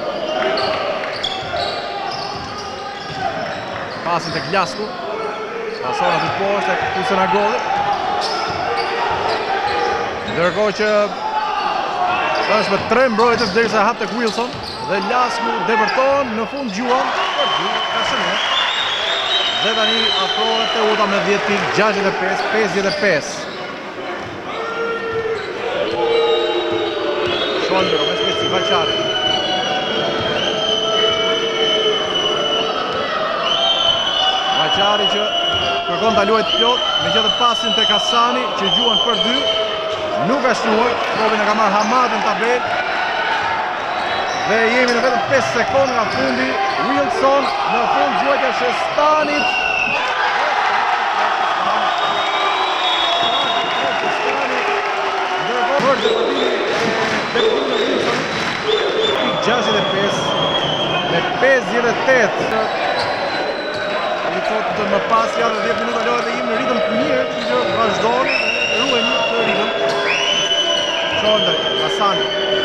Speaker 2: Pasin tek Lasku. Pason aty poshtë tek Hyssenagolli. Ndërkohë që është me 3 mbrojtës derisa hap tek Wilson dhe Lasku depërton në fund gjuan për 2 ka shënuar. Dhe tani afrohet Teuta me 10 pikë, 65-55. Shondro me speci Vaçari. Vaçari që kërkon ta luajë plot, megjithatë pasin tek Hasani që gjuan për 2. Nuk ka shtuar, Robin e ka marrë Hamad në tabel. Dhe jemi në vetëm 5 sekondë nga fundi. Wilson në fund gjuajtja Shestanit. Ndërkohë depërtimi e Wilson. 65 me 58. I thotë më pas janë 10 minuta lojë dhe jemi në ritëm të mirë, që vazhdoni, ruajmë të ritëm. Shondër, Hasani.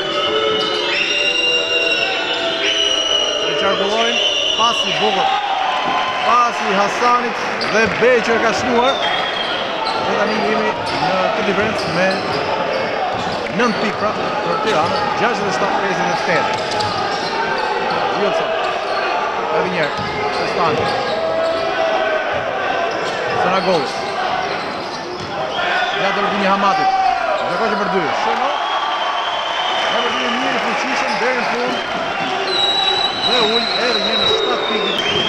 Speaker 2: Qarkullojnë, pasi bukur. Pasi Hasanit dhe Beqër ka shnuar. Dhe tani jemi në të diferencë me 9 pikë pra për Tiranë, 67-58. Wilson. Edhe njerë, Shestani. Hyssenagolli. Ja të rëbini Hamatit. Ndërkohë që për 2. Shëno. Në përdini mirë i fuqishëm deri në fund. Dhe ullë edhe një në 7 pikë.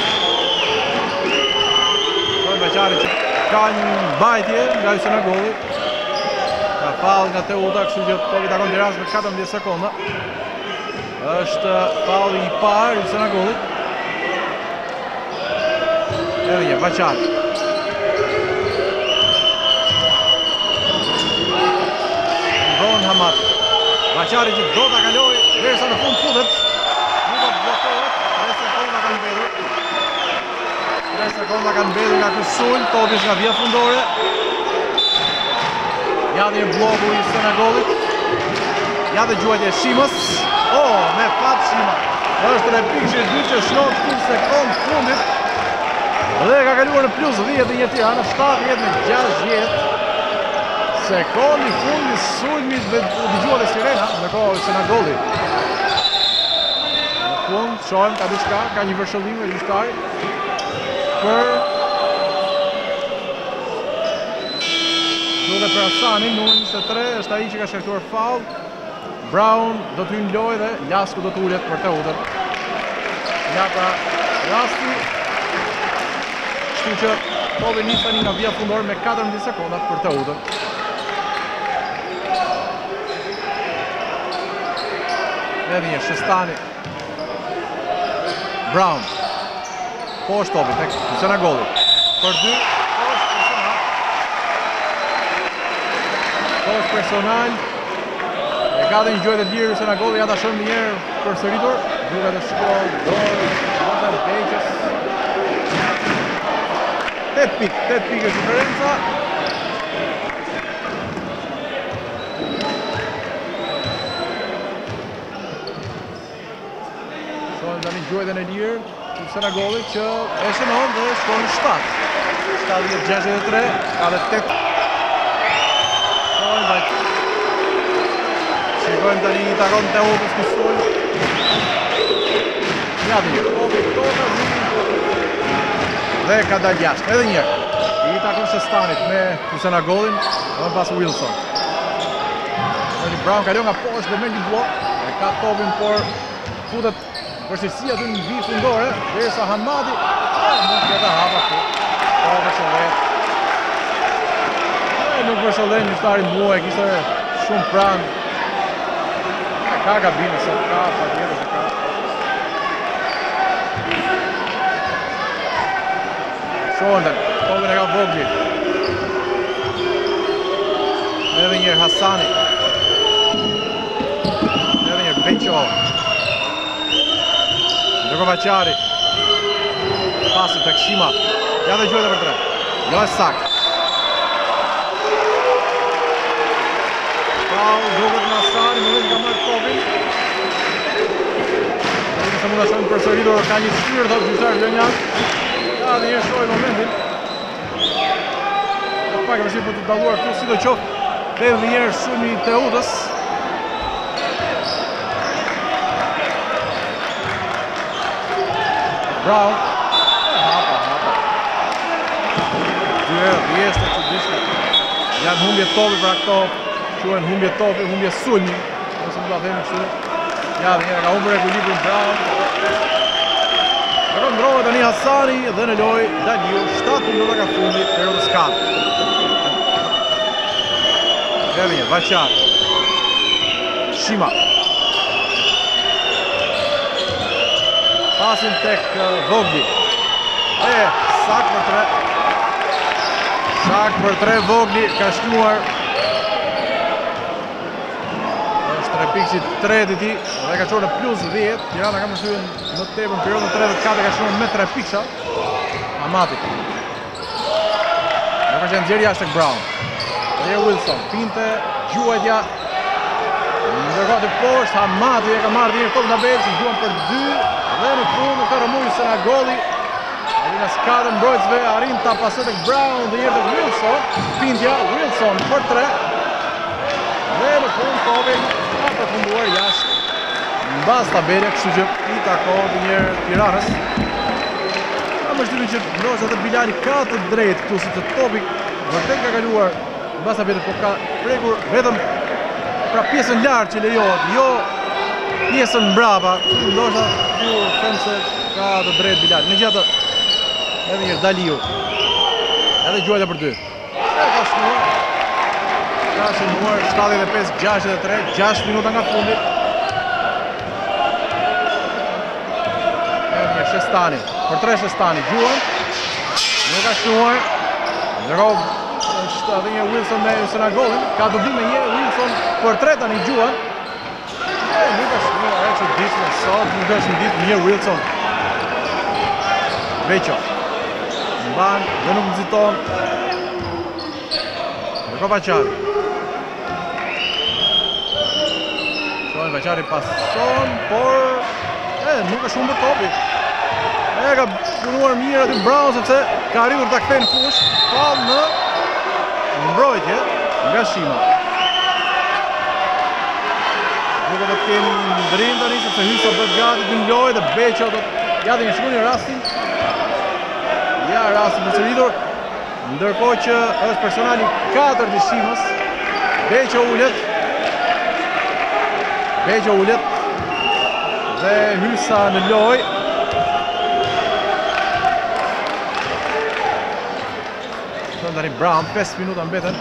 Speaker 2: Kojnë Vaçari që ka një mbajtje nga Hyssenagolli. Ka fall nga Teuta, kështu që topi takon Tiranës me 14 sekonda. Është falli i parë Hyssenagollit. Edhe një Vaçari. Hamad. Vaçari që do ta kaloj, derisa në fund futet. Nuk do të bllokohet. 3 sekonda kanë mbetur. 3 sekonda kanë mbetur nga ky sul, topi nga vija fundore. Ja dhe bloku i Hyssenagollit. Ja dhe gjuajtja e Shimës. Oh, me fat Shima. Është repikë i dytë që shnon 1 sekond fundit. Dhe ka kaluar në plus 10 dhe një Tiranë, 70-60. Sekondi fundi sulmit dhe dëgjuar dhe sirena, ndërkohë Hyssenagolli. Në fund, shohem ka diçka, ka një vërshëllim nga gjyqtari për duket për Hasanin, numër 23, është ai që ka shkaktuar faull. Brown do të hyjë në lojë dhe Lasku do të ulet për Teutën. Ja pra rasti. Kështu që topi nis tani nga vija fundore me 14 sekonda për Teutën. Edhe një Shestani. Brown. Poshtë topi tek Hyssenagolli. Për 2, poshtë personal. Poshtë personal. E ka dhe një gjuajt e lirë Hyssenagolli, ja ta shëmë njerë për sëritur. Duke të shkollë, dorë, Votër, Beqës. 8 pikë është diferenca. Tani gjuajtën e lirë, Hyssenagolli që e shënon dhe shkon në 7. 70-63, ka dhe 8. Shikojmë tani i takon Teutës kësull. Ja dhe një, dhe ka dalë jashtë, edhe njerë. I takon Shestanit me Hyssenagollin, dhe pas Wilson. Brown kalon nga poshtë dhe me një blok, e ka topin, por futet vështirësia aty në vijë fundore, derisa Hamadi nuk jeta hapa këtu. Po vështirë. Nuk vështirë njëftari mua, e kishte shumë pranë. Ka gabinë, se ka, pa tjetër se ka. Shondën, topin e ka Vogli. Edhe njërë Hasani. Edhe njërë Beqo. Ndërkohë Vaçari. Pasi tek Shima. Ja dhe gjuheta për 3. Jo e sakt. Foul, duket Nasani, më ka marrë kopin. Se mund të shohim përsëritur, ka një shtyr, thotë gjyqtar Lënjan. Ja dhe një shohim momentin. Pak e vështirë për të dalluar këtu, sidoqoftë edhe një herë sulmi i Teutës. Brown. Hapa. Dy herë vjesht të çuditshme. Janë humbje topi për këto, quhen humbje topi, humbje sulmi, ose mund ta themi kështu. Ja dhe njëra ka humbur ekuilibrin Brown. Ndrohet tani Hasani dhe në lojë Daliu, 7 minuta ka fundi periudhës 4. Edhe një, Vaçar. Shima. Pasin tek Vogli. Sak për 3. Sak për 3 Vogli ka shkruar. Është repiksi 3 i tij dhe ka qenë në plus 10. Tirana ka përshtypjen më tepër në periudhën 34 ka shkruar me 3 piksa. Amati. Nuk ka qenë nxjerrja tek Brown. Dhe Wilson, pinte, gjuajtja. Ndërkohë të poshtë, Hamati e ka marrë dhe një topë nga Belsi, gjuan për 2. Dhe në fund në këtë rëmuj Senagoli. Alina s'kadë mbrojtësve, arrin ta pasoj tek Brown dhe njërë tek Wilson. Pintja, Wilson për 3. Dhe në fund Kovin ka përfunduar jashtë. Mbas tabele, kështu që i takohet njërë Tiranës. Ka më shtypin që ndoshta të Bilali ka të drejtë këtu si të topi vërtet ka kaluar mbas tabele, po ka prekur vetëm pra pjesën lartë që lejohet, jo pjesën mbrapa. Ndoshta ju them se ka të drejtë Bilali. Megjithatë, edhe një Daliu. Edhe gjuajtja për 2. Ka shnuar 75-63, 6 minuta nga fundi. Edhe një Shestani, për 3 Shestani, gjuan. Nuk ka shnuar. Ndërkohë është edhe një Wilson me Senagolin. Ka dublim me një Wilson për 3 tani gjuan. Nuk ka shnuar, e që disme sot, nuk është në ditë një Wilson. Veqo. Mban dhe nuk nëziton. Ndërkohë Vaçari. Shohen Vaçari pason, por nuk është humbur topi. Ka punuar mirë aty Brown sepse ka arritur ta kthejë në fushë. Fall në mbrojtje nga Shima. Duke të kemi ndrim tani sepse Hysa bëhet gati të lojë dhe Beqo do të ja dhe një shkruani rastin. Ja rastin përsëritur. Ndërkohë që është personali 4 i Shimës. Beqo ulet. Dhe Hysa në lojë. Tani Brown, 5 minuta mbeten.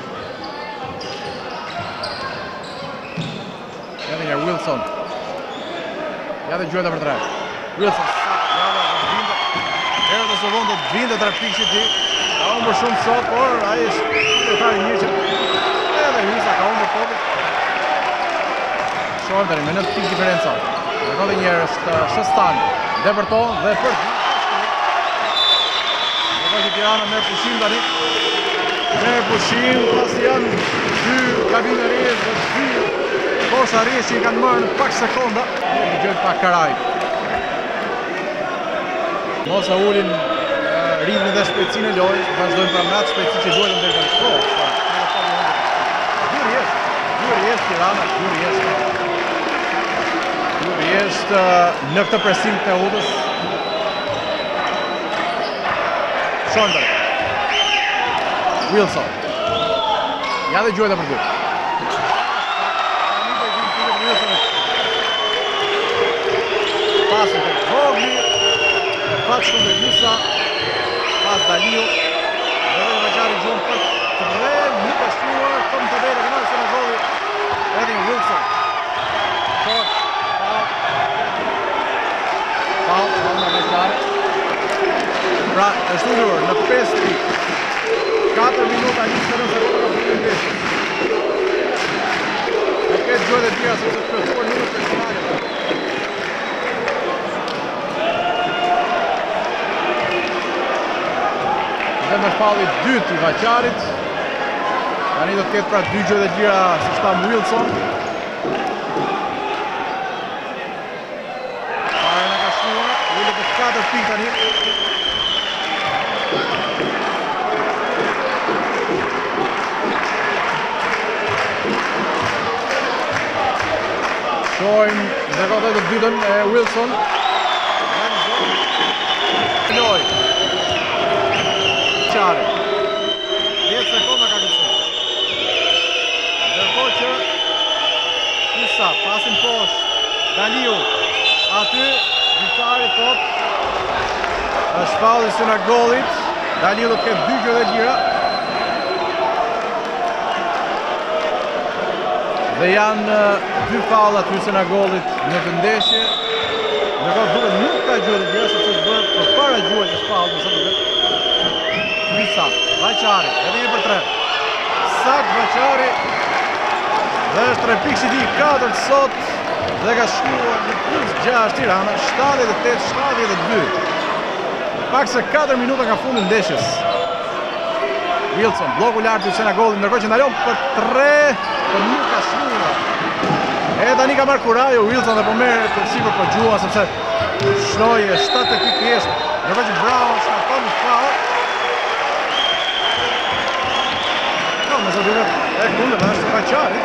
Speaker 2: Ja dhe një Wilson. Ja dhe gjuajtja për 3. Wilson. Ja dhe vinte. Herë të sovon të vinte 3 pikë ti. Ka humbur shumë sot, por ai është lojtari mirë që edhe Hysa ka humbur topin. Shohim tani me 9 pikë diferenca. Ndërkohë edhe një herë është Shestani. Depërton dhe për Tirana merr pushim tani. Merr pushim pasi janë 2 kabinë rrjes dhe 2 kosha rrjes që i kanë marrë në pak sekonda. Një gjë pak Karaj. Mos e ulin ritmin dhe shpejtësinë e lojës, vazhdojnë pra me atë shpejtësi që duhet deri tani. Dyri Tirana, dyri është në këtë presim të Teutës. Shondar. Wilson. Ja dhe gjuajtja për 2. Pasën të Vogli. Fatshkën dhe Hysa. Pas Daliu. Dhe Vaçari gjuajnë për 3. Nuk ka shkuar. Kom të bere kënarë se në Vogli. Edhe Wilson. Short. Foul nga Vaçari. Pra, është ullur në 5 pikë. 4 minuta 20 sekonda ka fundin peshës. Në këtë gjuajt e tjera se të përtuar minut personale. falli dytë i Vaçarit. Tani do të ketë pra 2 gjë të lira si shtam Wilson. Para në ka shnuar, ullet të 4 pikë tani. Shojmë dhe ka të dytën e Wilson. Loj. Qare. 10 sekonda ka kësë. Ndërko që Kusa, pasin poshtë. Daliu. Aty, Gjykari thot. Është falli Senegalit. Daliu do të ketë 2 gjë të lira. Dhe janë 2 fallat të Senegalit në të ndeshje. Ndërkohë duhet nuk ka gjë të lira sepse është bërë përpara gjuhës së fallës, nëse duket. Kusa, Vaçari, edhe 1 për 3. Sakt Vaçari. Dhe është 3 pikë që di 4 sot dhe ka shkuar në +6 Tirana, 78-72. Pak se 4 minuta ka fundin ndeshjes. Wilson, bloku lartë i Senegalit, ndërkohë që ndalon për 3, por nuk ka shkuar. E tani ka marrë kurajo Wilson dhe po merr për sipër për gjua sepse shnoi 7 pikë jeshtë. Ndërkohë që Brown shkakton një faull. Nëse duhet e kundër është Vaçari.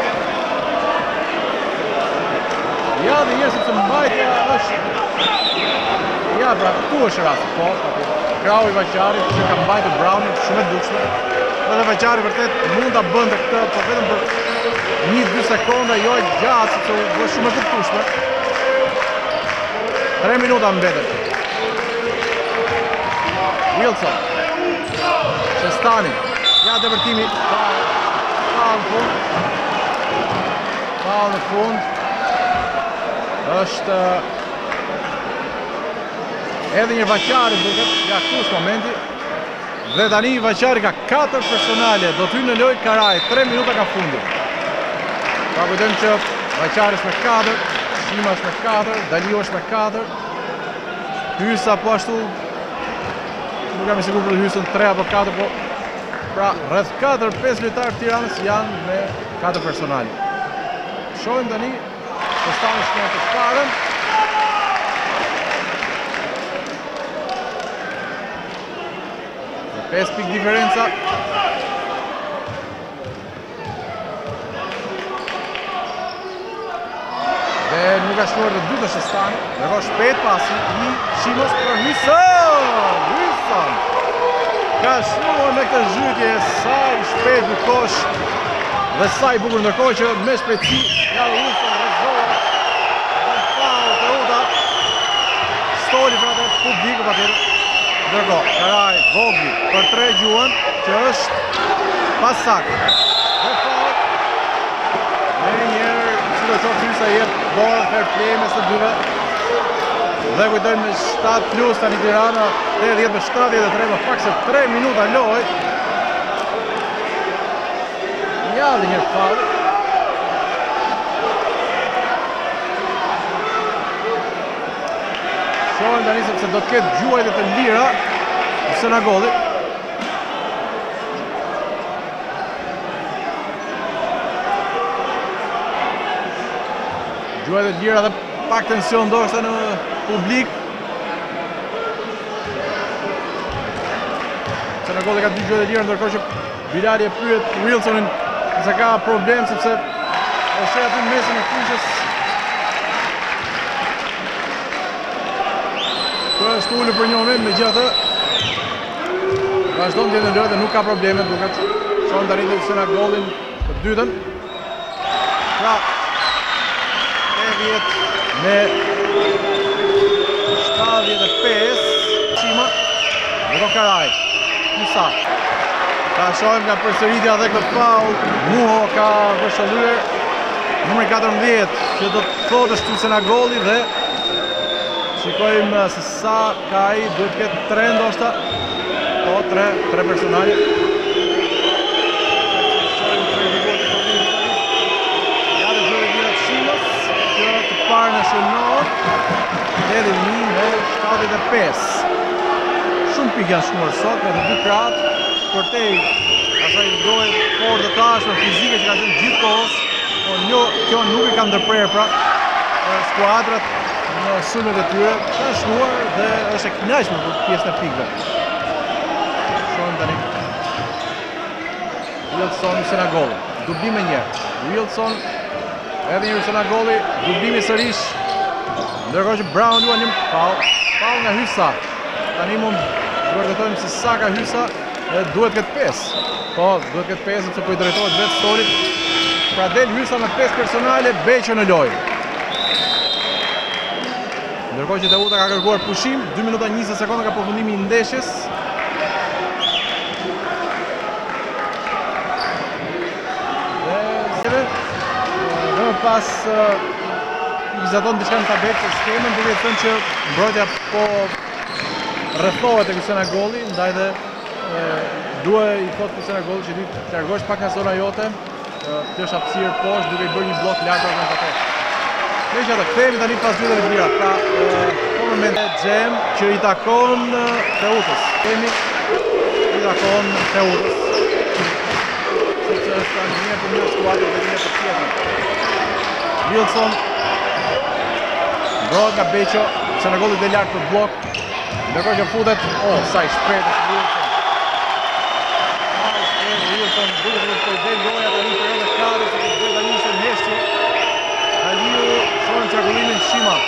Speaker 2: Ja dhe njërë sepse mbajtja është... Ja, pra, tu është rasti, po, krau i Vaçarit që ka mbajtur Brownit shumë e dukshme. Dhe Vaçari vërtet mund ta bënte këtë, po vetëm për 1-2 sekonda, jo e gjatë, sepse u bë shumë e kuptueshme. 3 minuta mbeten. Wilson. Shestani. Ja dëvërtimi. Faull në fund. Faull në fund. Është edhe një Vaçari duket, ja këtu është momenti. Dhe tani Vaçari ka 4 personale, do t'hy në lojë Karaj, 3 minuta ka fundi. Pa kujtojmë që Vaçari është me 4, Shima është me 4, Daliu është me 4. Hysa po ashtu, nuk jam i sigurt për hysën 3 apo 4, po pra rreth 4-5 lojtarë Tiranës janë me 4 personale. Shohim tani Shestani shkon të parën. Dhe 5 pikë diferenca. Dhe nuk ka shkuar të dytë Shestani. Ndërkohë shpejt pasi i Shimos për Hyson. Ka shkuar me këtë zhytje sa i shpejt në kosh dhe sa i bukur, ndërkohë që me shpejtësi ja Hyson rrezohet. Stoli për atë publiku pa tjetër. Ndërkohë, Karaj, Vogli për 3 gjuhën, që është pasak. Dhe faull. Dhe njerë, si do qoftë Hysa jetë bërë fair play mes të dyve. Dhe kujtojmë me 7+ tani Tirana, 80-73, më pak se 3 minuta loj. Ja dhe një faull. Shohim tani sepse do të ketë gjuajtë të lira në Senegalit. Gjuajtë të lira dhe pak tension ndoshta në publik. Senegali ka 2 gjuajtë të lira, ndërkohë që Bilali e pyet Wilsonin nëse ka problem sepse është aty në mesin e fushës. Kërë është ullë për një moment me gjithë vazhdojnë të jetë në lojë dhe nuk ka probleme duket. Shohim tani të Senegalin të dytën. Pra, 80 me 75 Shima. Ndërkohë Karaj. Kusa. Pra shohim nga përsëritja dhe këtë faull. Muho ka vëshëllyer numri 14 që do të thotë është Senegali dhe shikojmë se sa ka ai, duhet të ketë 3 ndoshta. Po, 3 personale. Ja dhe gjëve vira të Shimos, që të parë në shënor, 81 me 75. Shumë pikë janë shkuar sot, me të 2 kratë, përtej asaj lojë fortë të tashme fizike që ka qenë gjithë kohës, po kjo nuk i ka ndërprerë pra skuadrat në sulmet e tyre, ka shnuar dhe është e kënaqshme për pjesën e pikëve. Shohim tani. Wilson Senagoli, dublim e njerë. Wilson, edhe një Senagoli, dublimi sërish. Ndërkohë që Brown luan një foul nga Hysa. Tani mund të vërtetojmë se sa ka Hysa dhe duhet këtë 5. Po, duhet këtë 5 sepse po i drejtohet vetë Storit. Pra del Hysa me 5 personale, Beqo në lojë. Ndërkohë që Teuta ka kërkuar pushim, 2 minuta 20 sekonda ka përfundimi i ndeshjes. Dhe më pas vizaton diçka në tabelë për skemën, duke thënë që mbrojtja po rrethohet tek Senagoli, ndaj dhe duhet i thotë Senagoli që ti të largohesh pak nga zona jote, të është hapësirë poshtë duke i bërë një blok lart organizator. Ne që ata kthehemi tani pas dytave të mira. Ka moment Xhem që i takon Teutës. I takon Teutës. Sepse është tani një për një skuadrë dhe një për tjetër. Wilson mbrohet nga Beqo, Senagoli dhe lartë për blok. Ndërkohë që futet, sa i shpejt është Wilson. Wilson duke të të del loja tani për edhe 4, se të tani ishte në heshtje. Aliu shohim qarkullimin Shima.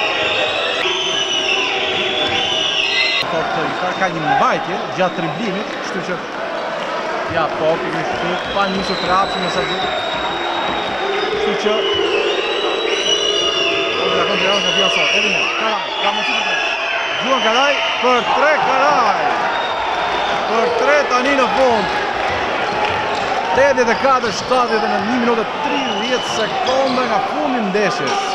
Speaker 2: Ka një mbajtje gjatë driblimit, kështu që ja po, pa njësur të rapsë në sa gjithë. Kështu që edhe një, Karaj, ka më qëtë të tre. Gjuan Karaj, për 3 Karaj. Për 3 tani në fund. 84-70 në 1 minutë 30 sekonda nga fundi ndeshjes.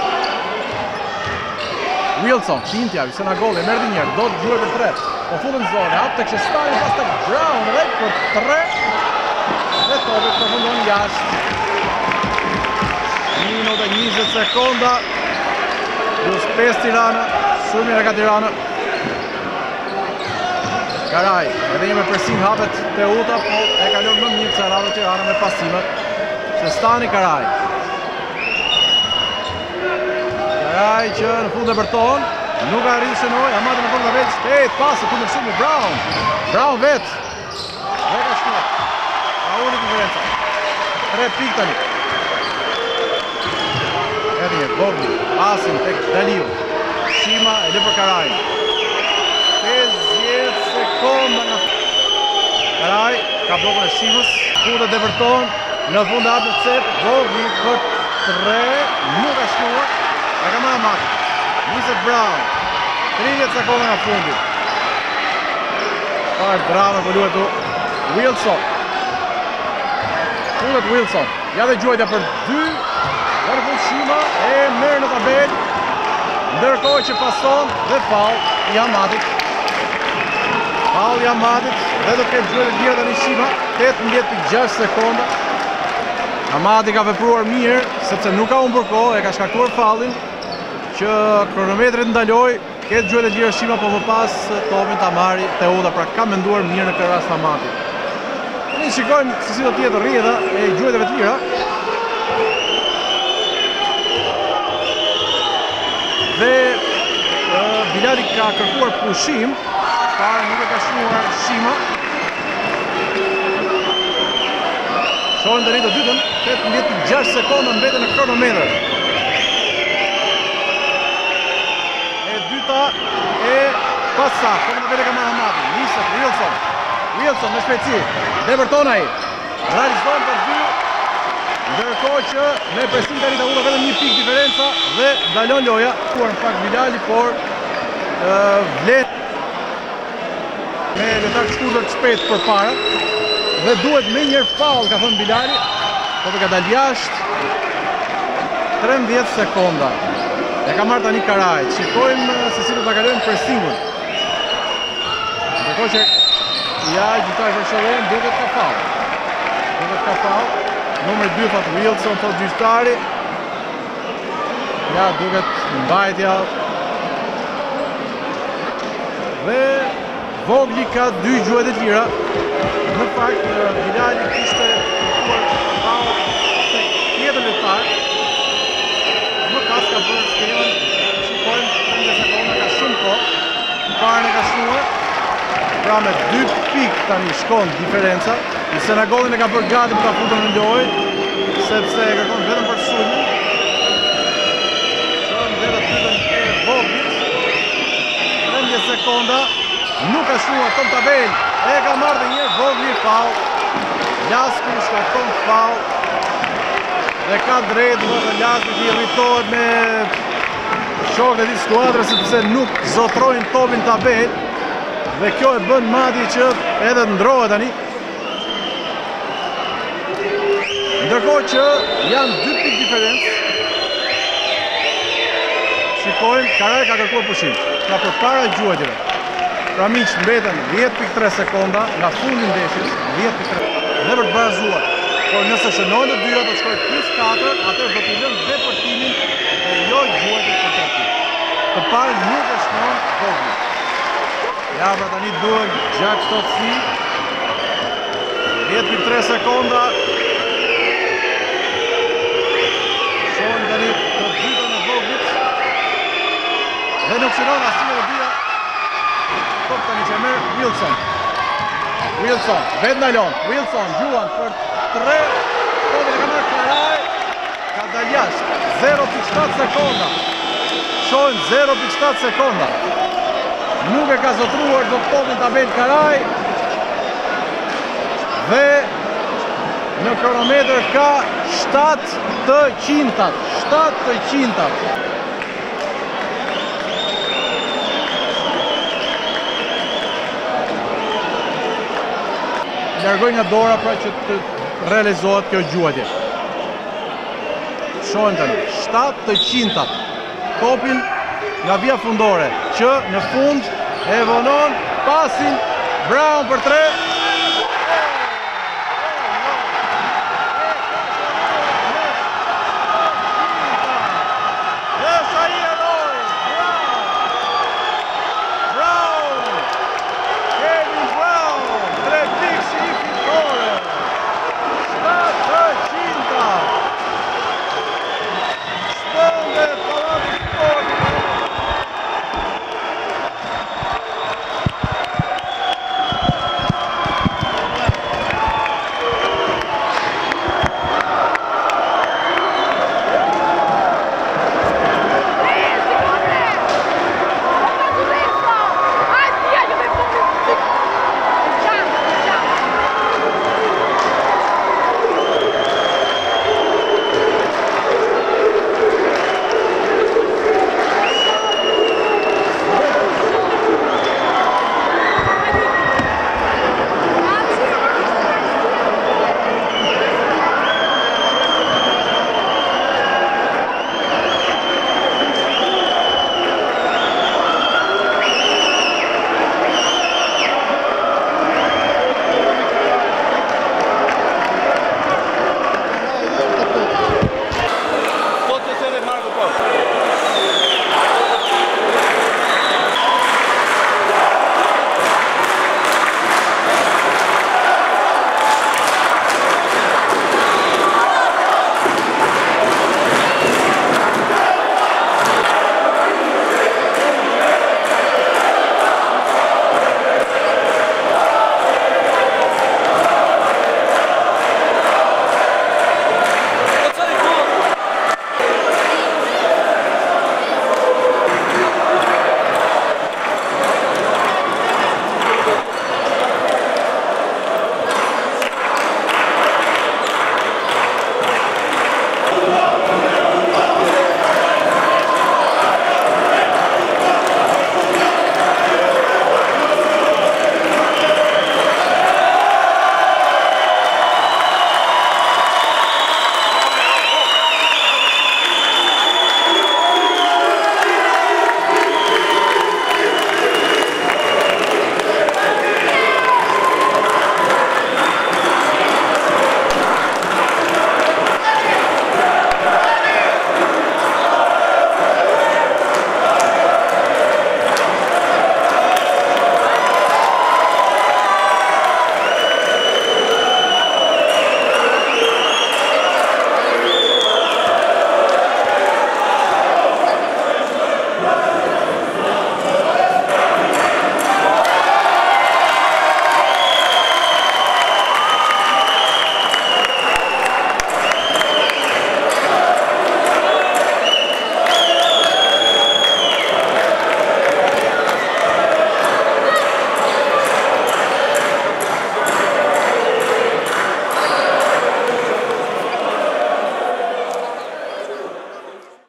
Speaker 2: Wilson, Pintjavi, Senagoli, merdi njerë, do të gjuaj për 3. Po fundën zonë, hap të Kshestari, pas të Brown, dhe për 3. Dhe topit përfundon jashtë. 1 minutë 20 sekonda. Plus 5 Tirana, sulmi nga Tirana. Karaj, edhe një me presim hapet Teuta, po e kalon më mirë se radhë Tirana me pasimet. Shestani Karaj. Karaj që në fund e bërton, nuk ka arritur shënoj, Amati në fund të vetë, shpejt pasë, kundër shumë Brown. Brown vetë. Dhe ka shtuar. Ka unë diferenca. 3 pikë tani. Edhe një Vogli, pasin tek Daliu. Shima e lë për Karaj. 50 sekonda nga Karaj, ka blokën e Shimës. Futet e vërton, në fund e hapë në cep, Vogli për 3, nuk ka shtuar. E ka marrë Amati. Niset Brown. 30 sekonda nga fundit. Parë drama për luetu Wilson. Futet Wilson. Ja dhe gjuajtja për 2. Në fund Shima e merë në tabel. Ndërkohë që pason dhe fall i Amatit. Fall i Amatit dhe do të ketë gjuajtja të tjera tani Shima. 18.6 sekonda. Amati ka vepruar mirë sepse nuk ka humbur kohë, e ka shkaktuar fallin që kronometrit ndaloj. Ketë gjuajtja të tjera Shima, po më pas topin ta marri Teuta, pra ka menduar mirë në këtë rast Amati. Ne shikojmë se si do të jetë rrjedha e gjuajtjeve të tjera. Dhe Bilali ka kërkuar pushim, parë nuk e ka shnuar Shima. Shohim tani të dytën, 18.6 sekonda mbeten në kronometër. E dyta e pasa, kronometri ka marrë Amati, niset Wilson. Wilson me shpejtësi, Deverton ai, realizon për 2. Ndërkohë që me presim tani Teuta vetëm 1 pikë diferenca dhe dalon loja. Kuar në fakt Bilali, por vlen me lojtar të shkurtër të shpejt përpara dhe duhet me njërë fall, ka thënë Bilali. Topi ka dalë jashtë. 13 sekonda. E ka marrë tani Karaj. Shikojmë se si do ta kalojmë presingun. Ndërkohë që ja gjyqtari për shëllim, duket ka fall. Duket ka fall. Numër 2 thot Wilson, thot gjyqtari. Ja duket mbajtja. Dhe Vogli ka 2 gjuhët e tjera. Në fakt, Bilali kishte faul tek tjetër lojtar. Më pas ka bërë skemën, shikojmë 15 sekonda ka shumë kohë. Parën e ka shnuar. Pra me 2 pikë tani shkon diferenca. Senegalin e ka bërë gati për ta futur në lojë, sepse e kërkon vetëm për sulmin. Shon vetë pyetën e Voglit. 15 sekonda. Nuk ka shnuar ton tabel. E ka marrë një Vogli faul. Lasku shkakton faul. Dhe ka drejt dhe Lasku që i rritohet me shokët e tij skuadrës sepse nuk zotrojnë topin tabel. Dhe kjo e bën madje që edhe të ndrohet tani. Ndërkohë që janë 2 pikë diferencë. Shikojmë, Karaj ka kërkuar pushim. Pra përpara gjuhëtjeve. Pra miq, mbeten 10.3 sekonda nga fundi i ndeshjes, 10.3. Dhe për të barazuar. Por nëse shënojnë të dyja do të shkojë +4, atëherë do t'i lënë vepërtimin dhe jo gjuhëtjet për tërti. Të parë nuk e shnon Vogli. Ja, pra tani duhet gjak shtotësi. 10.3 sekonda. Shohim tani të dytën e Voglit. Dhe nuk shënon asnjë të dyja. Top tani që merr Wilson. Wilson, vetë ndalon. Wilson, Gjuan për 3. Topin e ka marrë Karaj. Ka dalë jashtë. 0.7 sekonda. Shohim 0.7 sekonda. Nuk e ka zotruar do topin tabel Karaj. Dhe në kronometër ka 7 të qintat. 7 të qintat. Largoj nga dora pra që të realizohet kjo gjuhëtje. Shohim tani, 7 të qintat. Topin nga vija fundore, që në fund e vonon pasin Brown për 3.